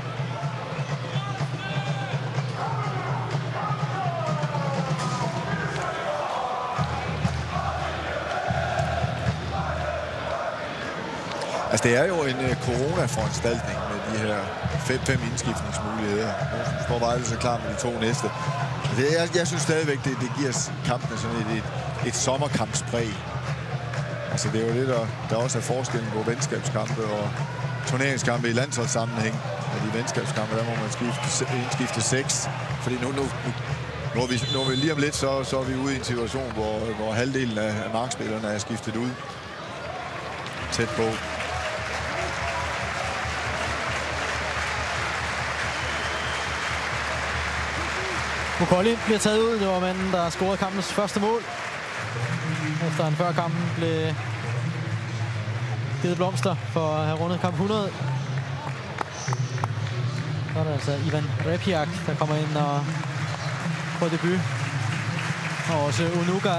S4: Altså, det er jo en uh, corona-foranstaltning med de her fem, fem indskiftningsmuligheder. Nu står Vejle så klar med de to næste. Det, jeg, jeg synes stadigvæk, det, det giver kampene sådan et, et, et sommerkampspræg. Altså, det er jo det, der, der også er forskellen på venskabskampe og turneringskampe i landsholdssammenhæng. Og de venskabskampe, der må man skifte, indskifte seks. Fordi nu, nu, nu, nu, er vi, nu er vi lige om lidt, så, så er vi ude i en situation, hvor, hvor halvdelen af, af markspillerne er skiftet ud. Tæt på.
S2: Mukolli bliver taget ud. Det var manden, der scorede kampens første mål. Efter han før kampen blev givet blomster for at have rundet kamp hundrede. Så er der altså Ivan Repiak, der kommer ind og får debut. Og også Onuga.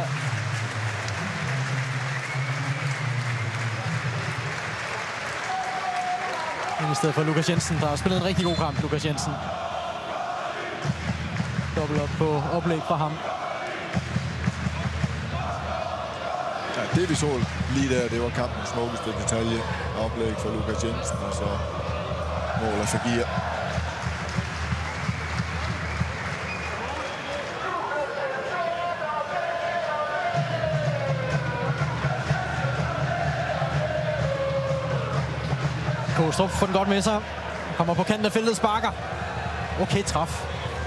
S2: I stedet for Lukas Jensen, der har spillet en rigtig god kamp, Lukas Jensen. Dobbelt op på oplæg fra ham.
S4: Ja, det vi så lige der, det var kampens smukkeste detalje. Oplæg for Lukas Jensen, og så mål af Fagir.
S2: Kostrup får den godt med sig. Kommer på kanten af feltet, sparker. Okay, træf.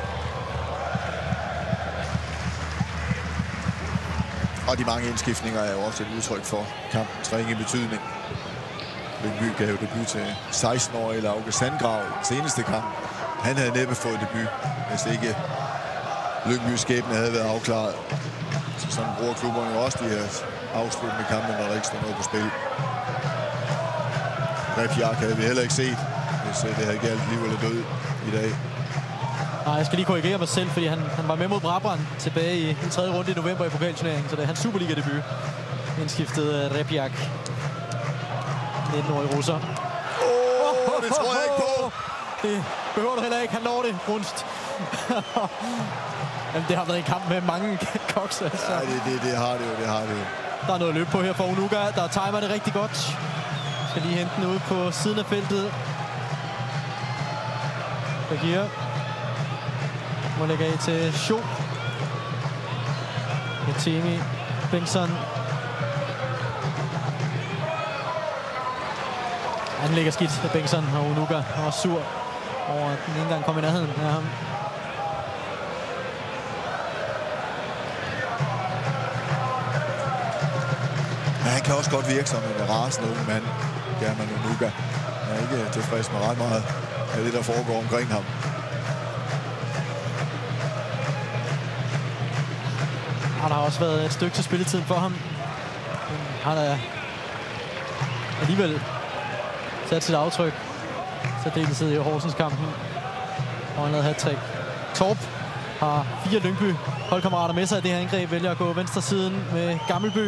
S4: Og de mange indskiftninger er jo også et udtryk for kampens ringe betydning. Lyngby gav jo debut til seksten-årige Lauke Sandgrav i den seneste kamp. Han havde næppe fået debut, hvis ikke Lyngbys skæbne havde været afklaret. Så sådan bruger klubberne jo også de her afsluttende kampe, når der ikke står noget på spil. Repjak havde vi heller ikke set, hvis det havde galt liv eller død i dag.
S2: Nej, jeg skal lige korrigere mig selv, fordi han, han var med mod Brabrand tilbage i, i tredje runde i november i pokalturneringen, så det er hans Superliga-debut. Indskiftet uh, Repjak. nitten-årig russer.
S4: Åh, oh, det tror jeg ikke på!
S2: Det behøver du heller ikke, han når det, Brunst. Jamen, det har været en kamp med mange koks, altså.
S4: Ja, det, det, det har det jo, det har det jo.
S2: Der er noget løb på her for Onuga, der timer det rigtig godt. Skal lige hente den ud på siden af feltet. Bagir må lægge af til Sjo. Etemi, Bengtsson. Han ligger skidt af Bengtsson, og Onuga var sur over, at den ikke engang kom i nærheden af ham.
S4: Men han kan også godt virke som en rasende ung mand, German Onuga. Han er ikke tilfreds med ret meget af det, der foregår omkring ham.
S2: Han har også været et stykke til spilletiden for ham. Han har alligevel sat sit aftryk. Særdeleshed i Horsens-kampen. Og han lavede hat-trick. Torp har fire Lyngby holdkammerater med sig i det her angreb. Vælger at gå venstre siden med Gammelby.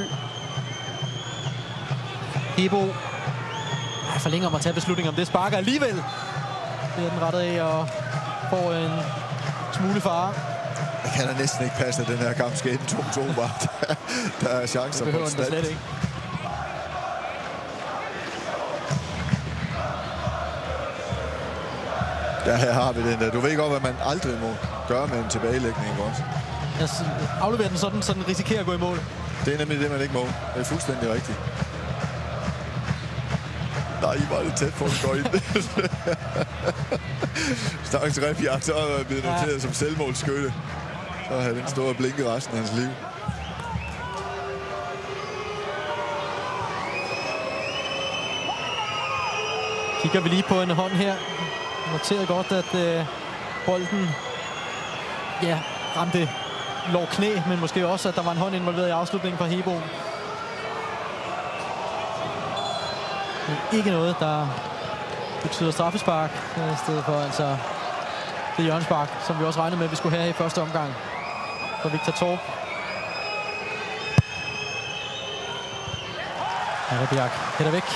S2: Hebo forlænger om at tage beslutning om det. Sparker alligevel. Det er den rettet af og får en smule fare.
S4: Det kan da næsten ikke passe, at den her kamp skal ende to to. Der er chancer på
S2: slet ikke.
S4: Ja, her har vi den der. Du ved godt, hvad man aldrig må gøre med en tilbagelægning, ikke også?
S2: Jeg afleverer den sådan, så den risikerer at gå i mål.
S4: Det er nemlig det, man ikke må. Det er fuldstændig rigtigt. Nej, I var lidt tæt på, at gå ind. Stakkels Repjak, så er blevet noteret ja. som selvmålsskytte. Så havde den stået og blinket resten af hans liv.
S2: Kigger vi lige på en hånd her. Noteret godt, at øh, bolden ja, ramte lår knæ, men måske også, at der var en hånd involveret i afslutningen fra Hebo. Men ikke noget, der betyder straffespark, i stedet for altså det hjørnespark, som vi også regnede med, at vi skulle have i første omgang for Victor Torp. Repjak hætter væk.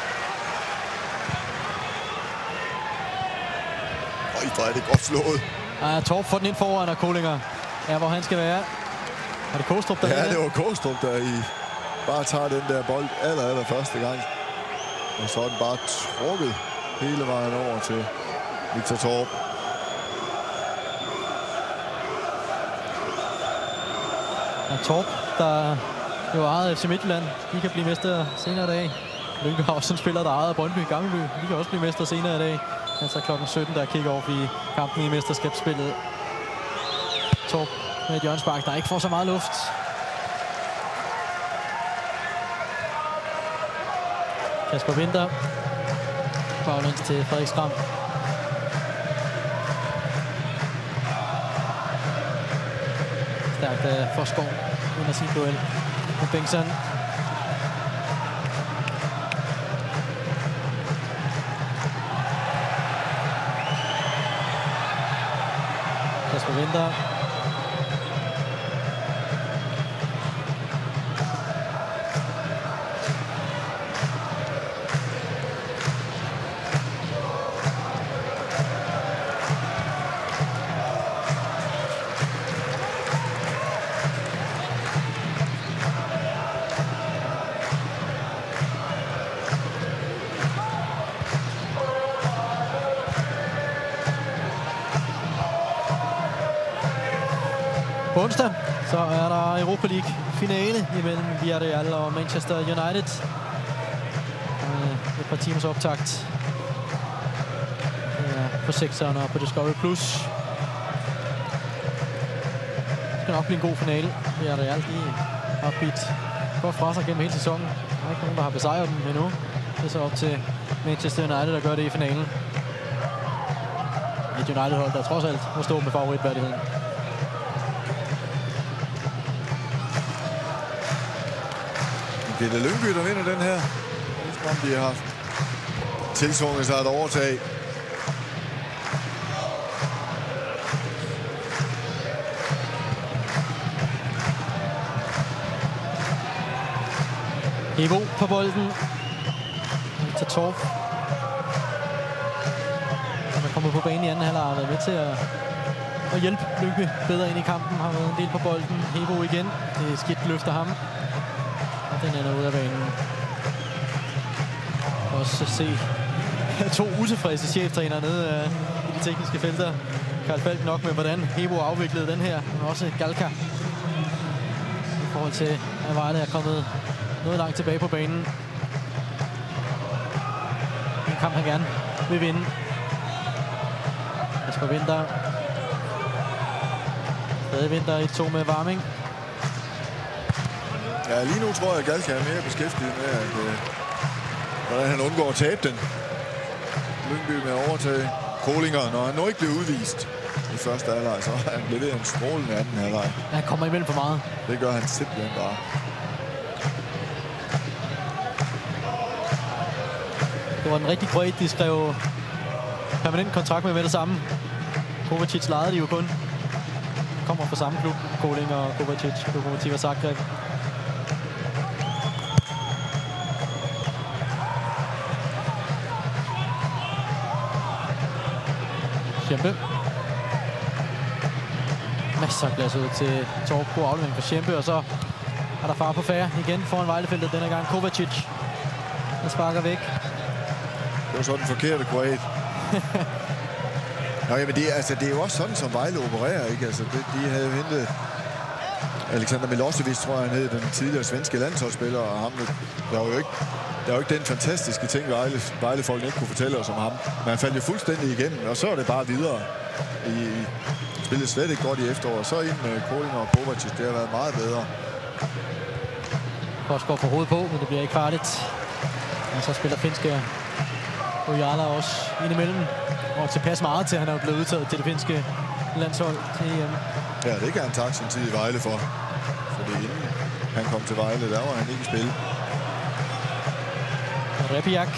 S4: Øj, hvor er det godt slået.
S2: Ja, Torp får den ind foran, og Kolinger er, hvor han skal være. Er det Kostrup, der
S4: Ja, det var Kostrup, der i bare tager den der bold aller, aller første gang. Og så er den bare trukket hele vejen over til Victor Torp.
S2: Ja, Torp, der jo ejet F C Midtjylland, de kan blive mester senere i dag. Lyngby har også en spiller, der ejer Brøndby Gammelby. De kan også blive mester senere i dag. Altså klokken sytten, der kigger over i kampen i mesterskabsspillet. Torp med et hjørnespark, der ikke får så meget luft. Kasper Winther. Baglæns til Frederik Skram. Stærkt af Forskov vinder sin duel med Bengtsson. Kasper Winther. På onsdag så er der Europa League finale imellem Villarreal og Manchester United. Et par timers optakt på sekseren og på Discovery Plus. Det skal nok blive en god finale. Villarreal, de har bidt godt fra sig gennem hele sæsonen. Der er ikke nogen, der har besejret dem endnu. Det er så op til Manchester United, der gør det i finalen. Et United-hold, der trods alt må stå med favoritværdigheden.
S4: Det er Lyngby, der vinder den her. Som de har haft tilsvunget sig et overtag.
S2: Hebo på bolden. Til Torp. Som er kommet på banen i anden halvleg, har været med til at, at hjælpe Lyngby bedre ind i kampen. Har været en del på bolden. Hebo igen. Det er skidt løfter ham. Og den ender ud af banen. Også se to utilfredse cheftrænere nede uh, i de tekniske felter. Karl Falk nok med, hvordan Hebo afviklede den her. Men også Galka. I forhold til, at Vejle er kommet noget langt tilbage på banen. En kamp, han gerne vil vinde. Kasper Winther. Stadig Winther i to med Warming.
S4: Ja, lige nu tror jeg, at Galka er mere beskæftiget med, at, øh, hvordan han undgår at tabe den. Lyngby med overtag. Kolinger, når han nu ikke blev udvist i første halvleg, så har han leveret en strålende anden halvleg.
S2: Han kommer imellem for meget.
S4: Det gør han simpelthen bare.
S2: Det var en rigtig great, de skrev permanent kontrakt med med det samme. Kovacic lejede de jo kun. Kommer fra samme klub, Koling og Kovacic, Lokomotiva Zagreb. Schempe. Masser af glas ud til Torp. God aflevering for Schempe, og så er der far på færre igen foran Vejlefeltet denne gang. Kovacic. Der sparker væk.
S4: Det var sådan en forkerte Kroat. Nå, jamen det, altså, det er jo også sådan, som Vejle opererer, ikke? Altså, det, de havde hentet Alexander Milosevic, tror jeg, han hed, den tidligere svenske landsholdsspiller, og ham, der var jo ikke, der var jo ikke den fantastiske ting, Vejle, Vejle-folk ikke kunne fortælle os om ham. Men han faldt jo fuldstændig igennem, og så er det bare videre. I, i spillet slet ikke godt i efteråret. Så ind med Kolinger og Kovacic, det har været meget bedre.
S2: Korsgaard får hovedet på, men det bliver ikke farligt. Og så spiller finske Ojala også indimellem. Og tilpas meget til, at han er blevet udtaget til det finske landshold til E M.
S4: Ja, det kan han takke sin tid i Vejle for. Fordi inden han kom til Vejle, der var han ikke i spil.
S2: Rebiak.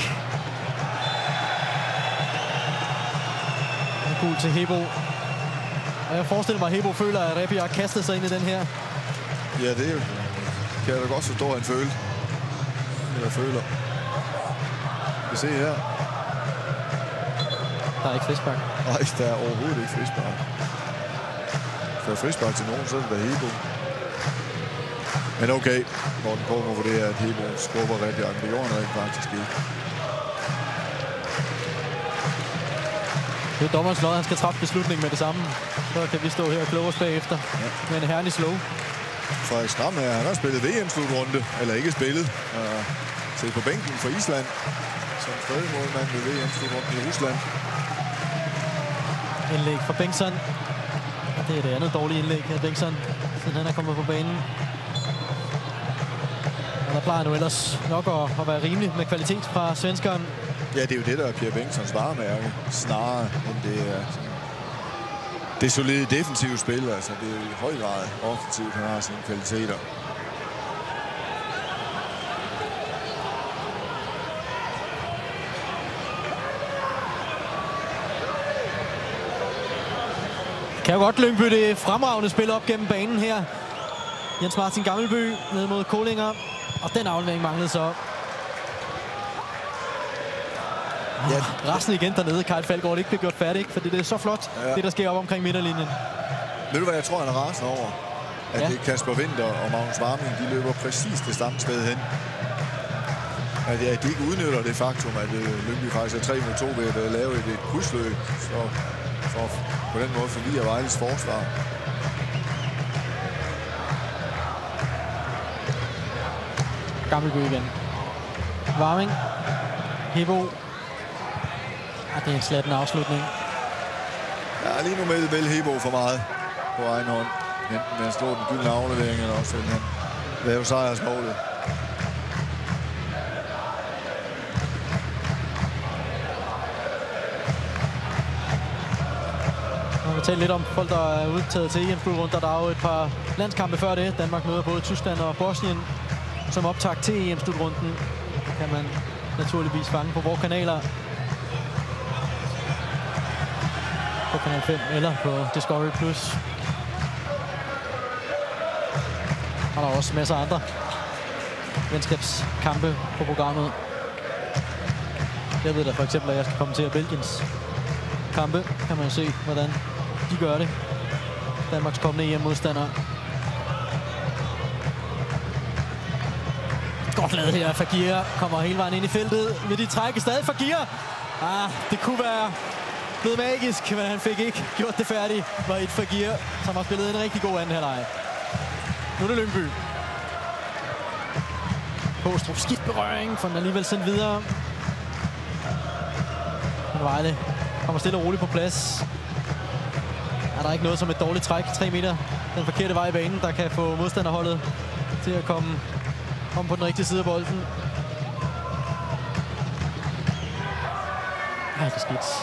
S2: Gul til Hebo. Og jeg forestiller mig, at Hebo føler, at Rebiak kastede sig ind i den her.
S4: Ja, det er jo, kan jeg da godt forstå, at han følte. Eller føler. Vi ser her.
S2: Der er ikke frispark.
S4: Nej, der er overhovedet ikke frispark. For frispark til nogen, så er det der Hebo. Men okay, Morten Kormer vurderer, at Hebo skubber Rebiak. Det gjorde han ikke faktisk ikke.
S2: Det er dommerens lod, han skal træffe beslutningen med det samme. Så kan vi stå her og kloge os bagefter. Ja. Med en herlig slow.
S4: Frederik Stram her, han har spillet V M-slutrunde. Eller ikke spillet. Uh, siddet på bænken for Island. Som tredje målmand ved V M-slutrunden i Rusland.
S2: Indlæg fra Bengtsson. Og det er det andet dårlige indlæg af Bengtsson, siden han er kommet på banen. Og der plejer nu ellers nok at, at være rimelig med kvalitet fra svenskeren.
S4: Ja, det er jo det, der er Pierre Bengtssons varemærke. Snarere end det er det solide defensive spil. Altså, det er jo i høj grad offensivt, han har sine kvaliteter.
S2: Kan jo godt Lyngby det fremragende spil op gennem banen her. Jens Martin Gammelby ned mod Kolinger. Og den aflevering manglede så. Ja. Resten igen dernede. Karl Falgaard ikke bliver gjort færdig, fordi det er så flot, ja. Det der sker op omkring midterlinjen.
S4: Ved du hvad jeg tror, han er rasende over? At ja. Det er Kasper Winther og Magnus Warming, de løber præcis det samme sted hen. At, at de ikke udnytter det faktum, at Lyngby faktisk er tre mod to ved at lave et, et krydsløb. Så for på den måde forvirrer Vejles forsvar.
S2: Gammelby igen. Warming. Hebo. Ah, det er en slatten afslutning.
S4: Ja, lige nu med vel Hebo for meget på egen hånd. Enten med at slå den gyldne aflevering, eller også han lave sejrsmålet.
S2: Vi taler lidt om folk, der er udtaget til E M-slutrunden. Der er jo et par landskampe før det. Danmark møder både Tyskland og Bosnien som optakt til E M-slutrunden. Det kan man naturligvis fange på vores kanaler på Kanal fem eller på Discovery plus. Og der er også masser af andre venskabskampe på programmet. Jeg ved da for eksempel, at jeg skal kommentere Belgiens kampe. Kan man se, hvordan de gør det. Danmarks kommende E M-modstandere. Godt lavet her. Fagir kommer hele vejen ind i feltet. Vil de trække stadig Fagir? Ah, det kunne være blevet magisk, men han fik ikke gjort det færdigt. Var et Fagir, som har spillet en rigtig god anden halvleg. Nu er det Lyngby. Påstrup skidt berøring, får den alligevel sendt videre. Men Vejle kommer stille og roligt på plads. Er der ikke noget som et dårligt træk? tre meter den forkerte vej i banen, der kan få modstanderholdet til at komme om på den rigtige side af bolden. Ej, det er skidt.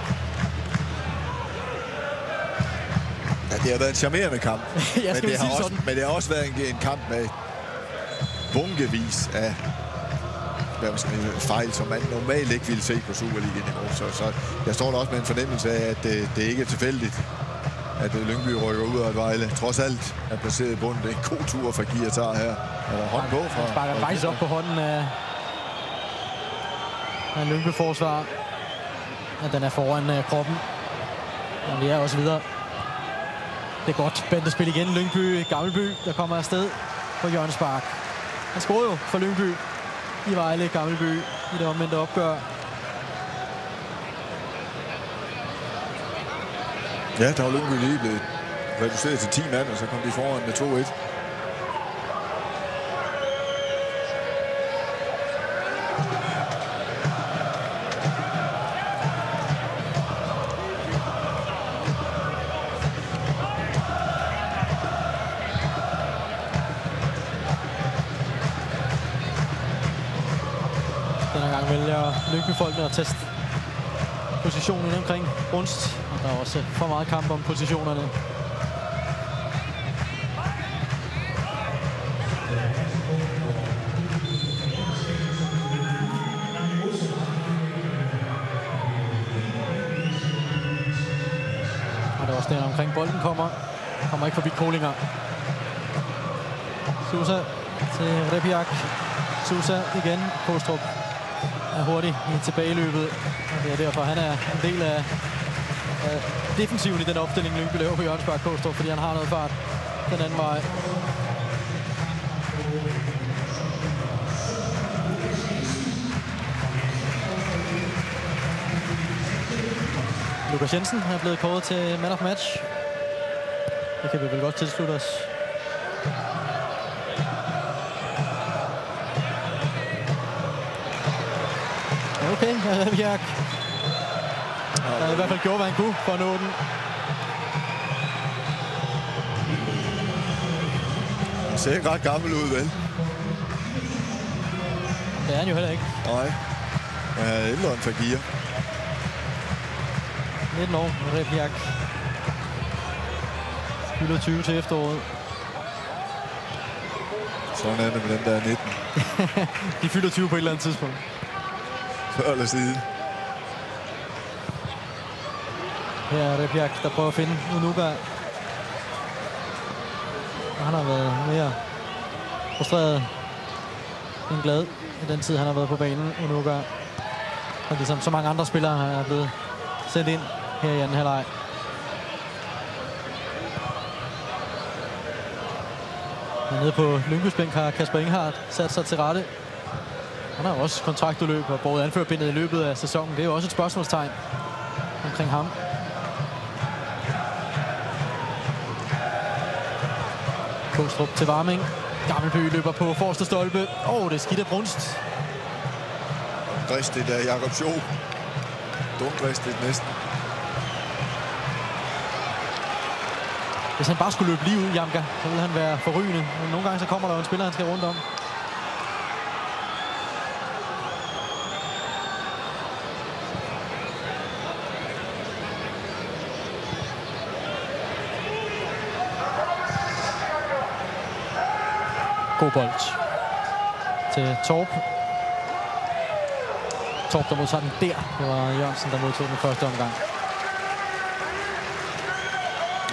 S4: Ja, det har været en charmerende kamp.
S2: Jeg
S4: men, det har også,
S2: sådan.
S4: men det har også været en, en kamp med bunkevis af hvad man siger, fejl, som man normalt ikke ville se på Superliga-niveau. Så, så jeg står der også med en fornemmelse af, at det, det ikke er tilfældigt, at Lyngby rykker ud af Vejle. Trods alt er placeret i bunden. Det er en god tur fra Gia tager her. Er der hånd på fra?
S2: Han sparker faktisk op på hånden af, af Lyngby-forsvar. At den er foran uh, kroppen. Men vi er også videre. Det er godt. Bandespil igen. Lyngby, Gammelby, der kommer afsted på Jørgen Spark. Han scorede jo for Lyngby i Vejle, Gammelby i det omvendte opgør.
S4: Ja, der var Lyngby lige blevet reduceret til ti mand, og så kom de foran med to et.
S2: Lyngby-folkene at teste positionen omkring Brunst. Og der er også for meget kamp om positionerne. Og der er også der omkring bolden kommer. Kommer ikke forbi Kolinger. Sousa til Rebiak. Sousa igen. Påstrup er hurtig i tilbageløbet, og det er derfor, han er en del af, af defensiven i den opstilling, Lyngby laver på Jørgen Spark Kåstrup, fordi han har noget fart den anden vej. Lukas Jensen er blevet kåret til man of match. Det kan vi vel godt tilslutte os. Okay, Rebiak. Der i hvert fald gjorde, hvad han kunne for at nå den.
S4: Han ser ikke ret gammel ud, vel?
S2: Det er han jo heller ikke.
S4: Nej. Han er ældre end Fagir.
S2: nitten år, Rebiak. Fylder tyve til efteråret.
S4: Sådan er det med den der nitten.
S2: De fylder tyve på et eller andet tidspunkt.
S4: Før eller siden.
S2: Her er Rebiak, der prøver at finde Unuga. Han har været mere frustreret end glad i den tid, han har været på banen. Unuga, og ligesom så mange andre spillere, er blevet sendt ind her i anden halvleg. Nede på Lyngbys bænk har Kasper Enghardt sat sig til rette. Han har også kontraktudløb og både anførerbindet i løbet af sæsonen. Det er jo også et spørgsmålstegn omkring ham. Kåstrup til Varming. Gammelby løber på forreste stolpe. Åh, oh, det er skidt af Brunst.
S4: Dristigt af Jakob Schou. Dumt dristigt næsten.
S2: Hvis han bare skulle løbe lige ud, Jamka, så ville han være forrygende. Men nogle gange så kommer der jo en spiller, han skal rundt om. God bold til Torp. Torp, der modtager den der. Det var Jørgensen, der modtog den første omgang.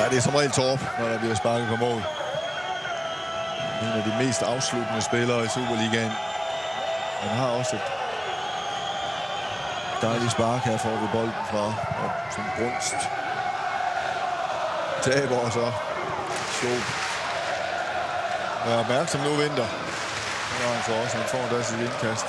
S4: Ja, det er som regel Torp, når der bliver sparket på mål. En af de mest afsluttende spillere i Superligaen. Han har også et dejligt spark. Her får vi bolden fra, og som Brunst taber, og så Schoop. Vær opmærksom nu, Vinter. Nu har han så også, han får endda sit indkast.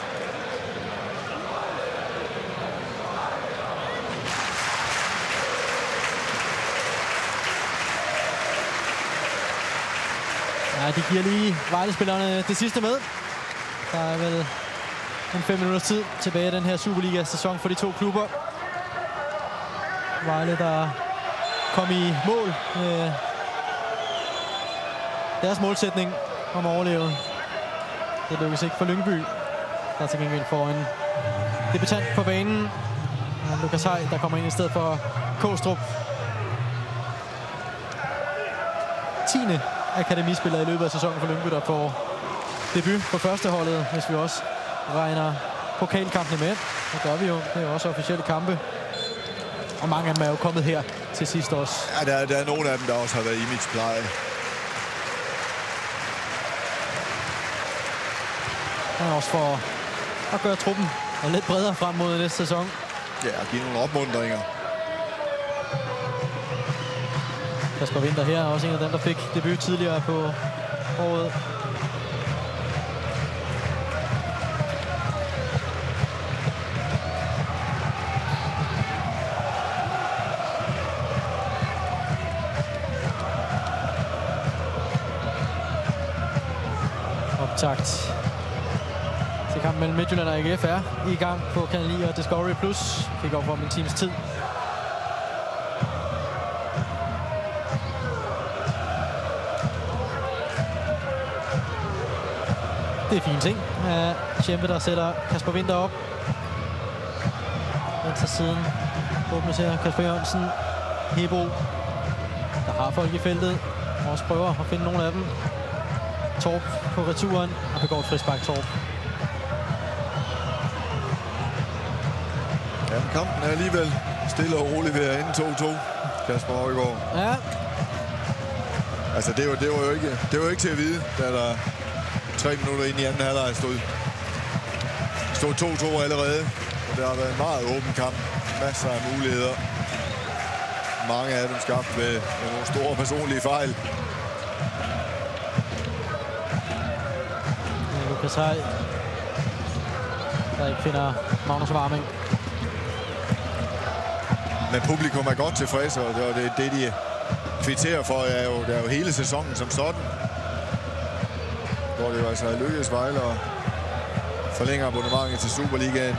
S2: Ja, de giver lige Vejle-spillerne det sidste med. Der er vel en fem minutters tid tilbage i den her Superliga-sæson for de to klubber. Vejle, der kom i mål med deres målsætning om at overleve. Det lykkes ikke for Lyngby, der til gengæld får en debutant på banen. Og Lukas Hej, der kommer ind i stedet for Kåstrup. tiende akademispiller i løbet af sæsonen for Lyngby, der får debut på førsteholdet, hvis vi også regner pokalkampene med. Det gør vi jo. Det er jo også officielle kampe. Og mange af dem er jo kommet her til sidst også.
S4: Ja, der, der er nogle af dem, der også har været imagepleje.
S2: Og også for at gøre truppen lidt bredere frem mod næste sæson.
S4: Ja, og give nogle opmuntringer.
S2: Kasper Winther her er også en af dem, der fik debut tidligere på året. Optakt til kampen mellem Midtjylland og A G F er i gang på Kanal ni og Discovery Plus. Kigger over om en times tid. Det er fine ting. Ja, Kjempe, der sætter Kasper Winther op. Venstre siden åbnes her. Kasper Jørgensen. Hebo, der har folk i feltet. Og også prøver at finde nogle af dem. Torp på returen. Og begår et frispark, Torp.
S4: Ja, men kampen er alligevel stille og rolig ved at ende to to. Kasper Højgaard.
S2: Ja.
S4: Altså, det var, det var jo ikke, det var jo ikke til at vide, da der tre minutter ind i anden halvleg stod stod to to allerede. Og det har været en meget åben kamp. Masser af muligheder. Mange af dem skabt med, med nogle store personlige fejl.
S2: Lukas Hej, der ikke finder Magnus Warming.
S4: Men publikum er godt tilfreds, og det, det, det de kvitterer for, er jo, det er jo hele sæsonen som sådan. Hvor det jo altså lykkedes Vejle og forlænger abonnementet til Superligaen.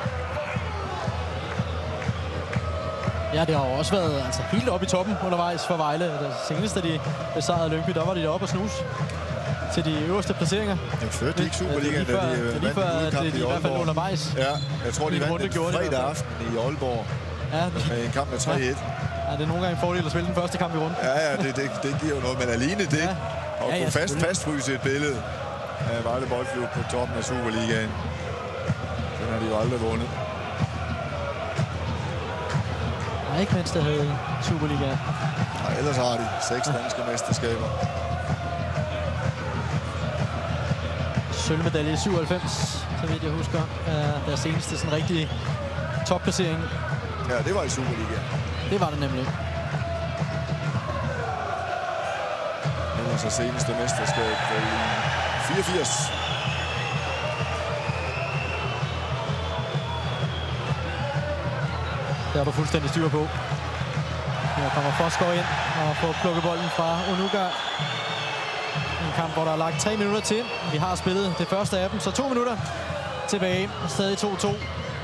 S2: Ja, det har jo også været altså, helt oppe i toppen undervejs for Vejle. Det seneste, de besejrede Lyngby, der var de deroppe og snus til de øverste placeringer.
S4: Det førte ikke Superligaen, da de vandt en udkamp i Aalborg.
S2: Undervejs.
S4: Ja, jeg tror, de vandt en fredag aften i Aalborg.
S2: Ja,
S4: med en kamp med tre et.
S2: Ja. Ja, det er nogle gange en fordel at spille den første kamp i runden.
S4: Ja, ja, det, det, det giver jo noget, men alene det, ja. Og ja, ja, kunne fast, fastfryse et billede af Vejle Boldklub på toppen af Superligaen. Den har de jo aldrig vundet.
S2: Nej, ikke mindst det havde Superliga.
S4: Nej, ellers har de seks danske mesterskaber.
S2: Sølvmedalje i syvoghalvfems, så vidt jeg husker, er deres seneste sådan rigtig topplacering.
S4: Ja, det var i Superliga.
S2: Det var det nemlig.
S4: Ellers er seneste mesterskab i fireogfirs.
S2: Det har du fuldstændig styr på. Her kommer Forsgaard ind og får plukket bolden fra Onuga. En kamp, hvor der er lagt tre minutter til. Vi har spillet det første af dem, så to minutter tilbage. Stadig to to.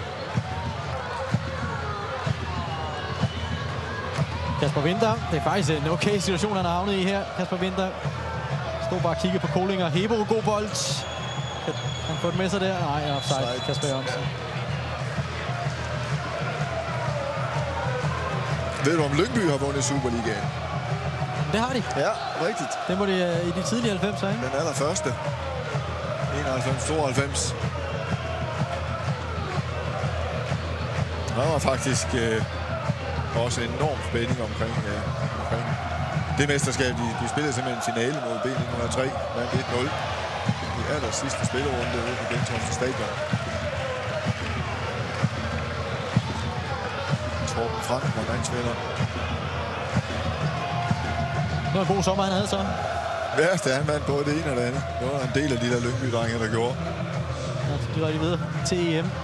S2: Kasper Winther. Det er faktisk en okay situation, han har havnet i her. Kasper Winther stod bare og kiggede på Koling og Hebo. God bold. Han får den med sig der. Nej, offside. Kasper Jørgensen.
S4: Ved du, om Lyngby har vundet Superligaen?
S2: Det har de.
S4: Ja, rigtigt.
S2: Det må de uh, i de tidlige halvfemser, ikke?
S4: Den allerførste. enoghalvfems tooghalvfems. Der var faktisk øh, også en enorm spænding omkring, øh, omkring det mesterskab. De, de spillede simpelthen en finale mod B nitten hundrede og tre, vandt et nul i aller sidste spillerunde ude på Gentofte Stadion. Torben Frank var mandsvinder.
S2: Det var en god sommer, han havde så.
S4: Værste, han vandt både det ene og det andet. Det var en del af de der Lyngby-drenge, der gjorde.
S2: Ja, de var lige videre til E M.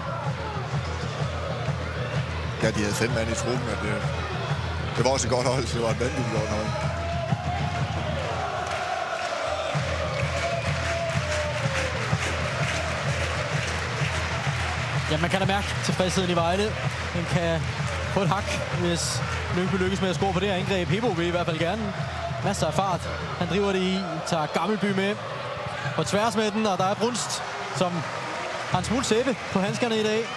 S4: Ja, de havde fem mand i truppen, og det, det var også et godt hold. Det var et vanvittigt godt hold.
S2: Ja, man kan da mærke tilfredsheden i Vejle. Den kan få et hak, hvis Lyngby lykkes med at score på det her angreb. Hebo vil i hvert fald gerne. Masser af fart. Han driver det i, tager Gammelby med på tværs med den, og der er Brunst, som har en smule sæbe på handskerne i dag.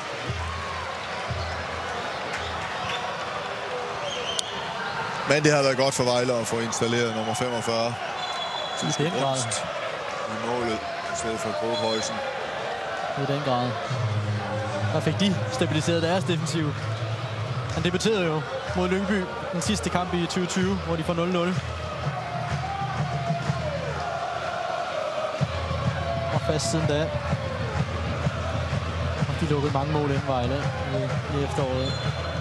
S4: Men det har været godt for Vejle at få installeret nummer femogfyrre.
S2: I den grad.
S4: I målet i stedet for Grothøjsen.
S2: I den grad. Der fik de stabiliseret deres defensiv. Han debuterede jo mod Lyngby den sidste kamp i tyve tyve, hvor de får nul nul. Og fast siden da. Og de lukkede mange mål ind Vejle i, i efteråret.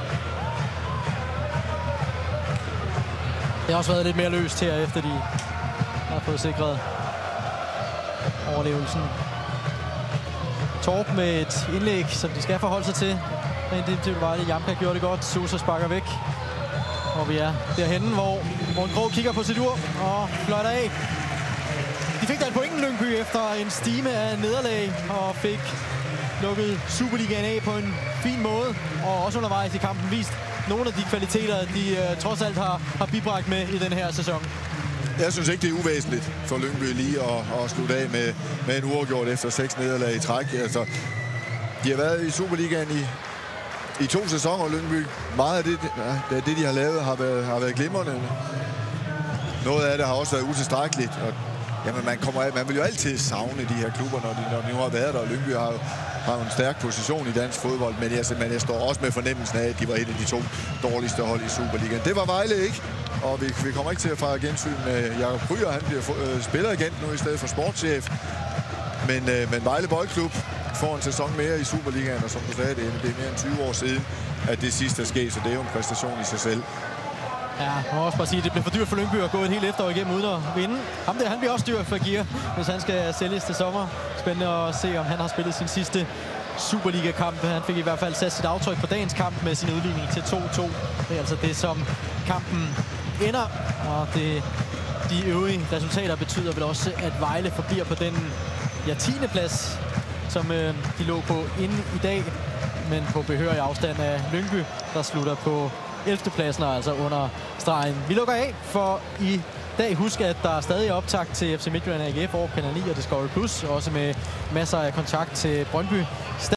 S2: Det har også været lidt mere løst her, efter de har fået sikret overlevelsen. Torp med et indlæg, som de skal forholde sig til. Men det til Vejle. Jamka gjorde det godt. Sousa sparker væk. Og vi er derhenne, hvor Morten Grå kigger på sit ur og fløjter af. De fik da en pointen, Lyngby, efter en stime af nederlag og fik lukket Superligaen af på en fin måde. Og også undervejs i kampen vist nogle af de kvaliteter, de uh, trods alt har, har bibragt med i den her sæson.
S4: Jeg synes ikke, det er uvæsentligt for Lyngby lige at, at slutte af med, med en uafgjort efter seks nederlag i træk. Altså, de har været i Superligaen i, i to sæsoner, Lyngby. Meget af det, det, det de har lavet, har været, har været glimrende. Noget af det har også været utilstrækkeligt. Og, jamen, man, kommer af, man vil jo altid savne de her klubber, når de, når de nu har været der. Lyngby har, har en stærk position i dansk fodbold, men jeg, men jeg står også med fornemmelsen af, at de var et af de to dårligste hold i Superligaen. Det var Vejle ikke. Og vi, vi kommer ikke til at fejre gensyn med Jakob Kryger. Han bliver øh, spilleragent nu i stedet for sportschef. Men, øh, men Vejle Boldklub får en sæson mere i Superligaen, og som du sagde, det er, det er mere end tyve år siden, at det sidste er sket, så det er jo en præstation i sig selv.
S2: Ja, jeg må også bare sige, at det bliver for dyrt for Lyngby at gå et helt efterår igennem uden at vinde. Ham der, han bliver også dyr for Gear, hvis han skal sælges til sommer. Spændende at se, om han har spillet sin sidste Superliga-kamp. Han fik i hvert fald sat sit aftryk på dagens kamp med sin udligning til to to. Det er altså det, som kampen ender, og det, de øvrige resultater betyder vel også, at Vejle forbliver på den ja, tiende plads, som øh, de lå på inden i dag, men på behørig afstand af Lyngby, der slutter på ellevte pladsen, altså under stregen. Vi lukker af for i dag. Husk, at der er stadig optakt til F C Midtjylland A G F over Kanal ni og Discovery Plus, også med masser af kontakt til Brøndby.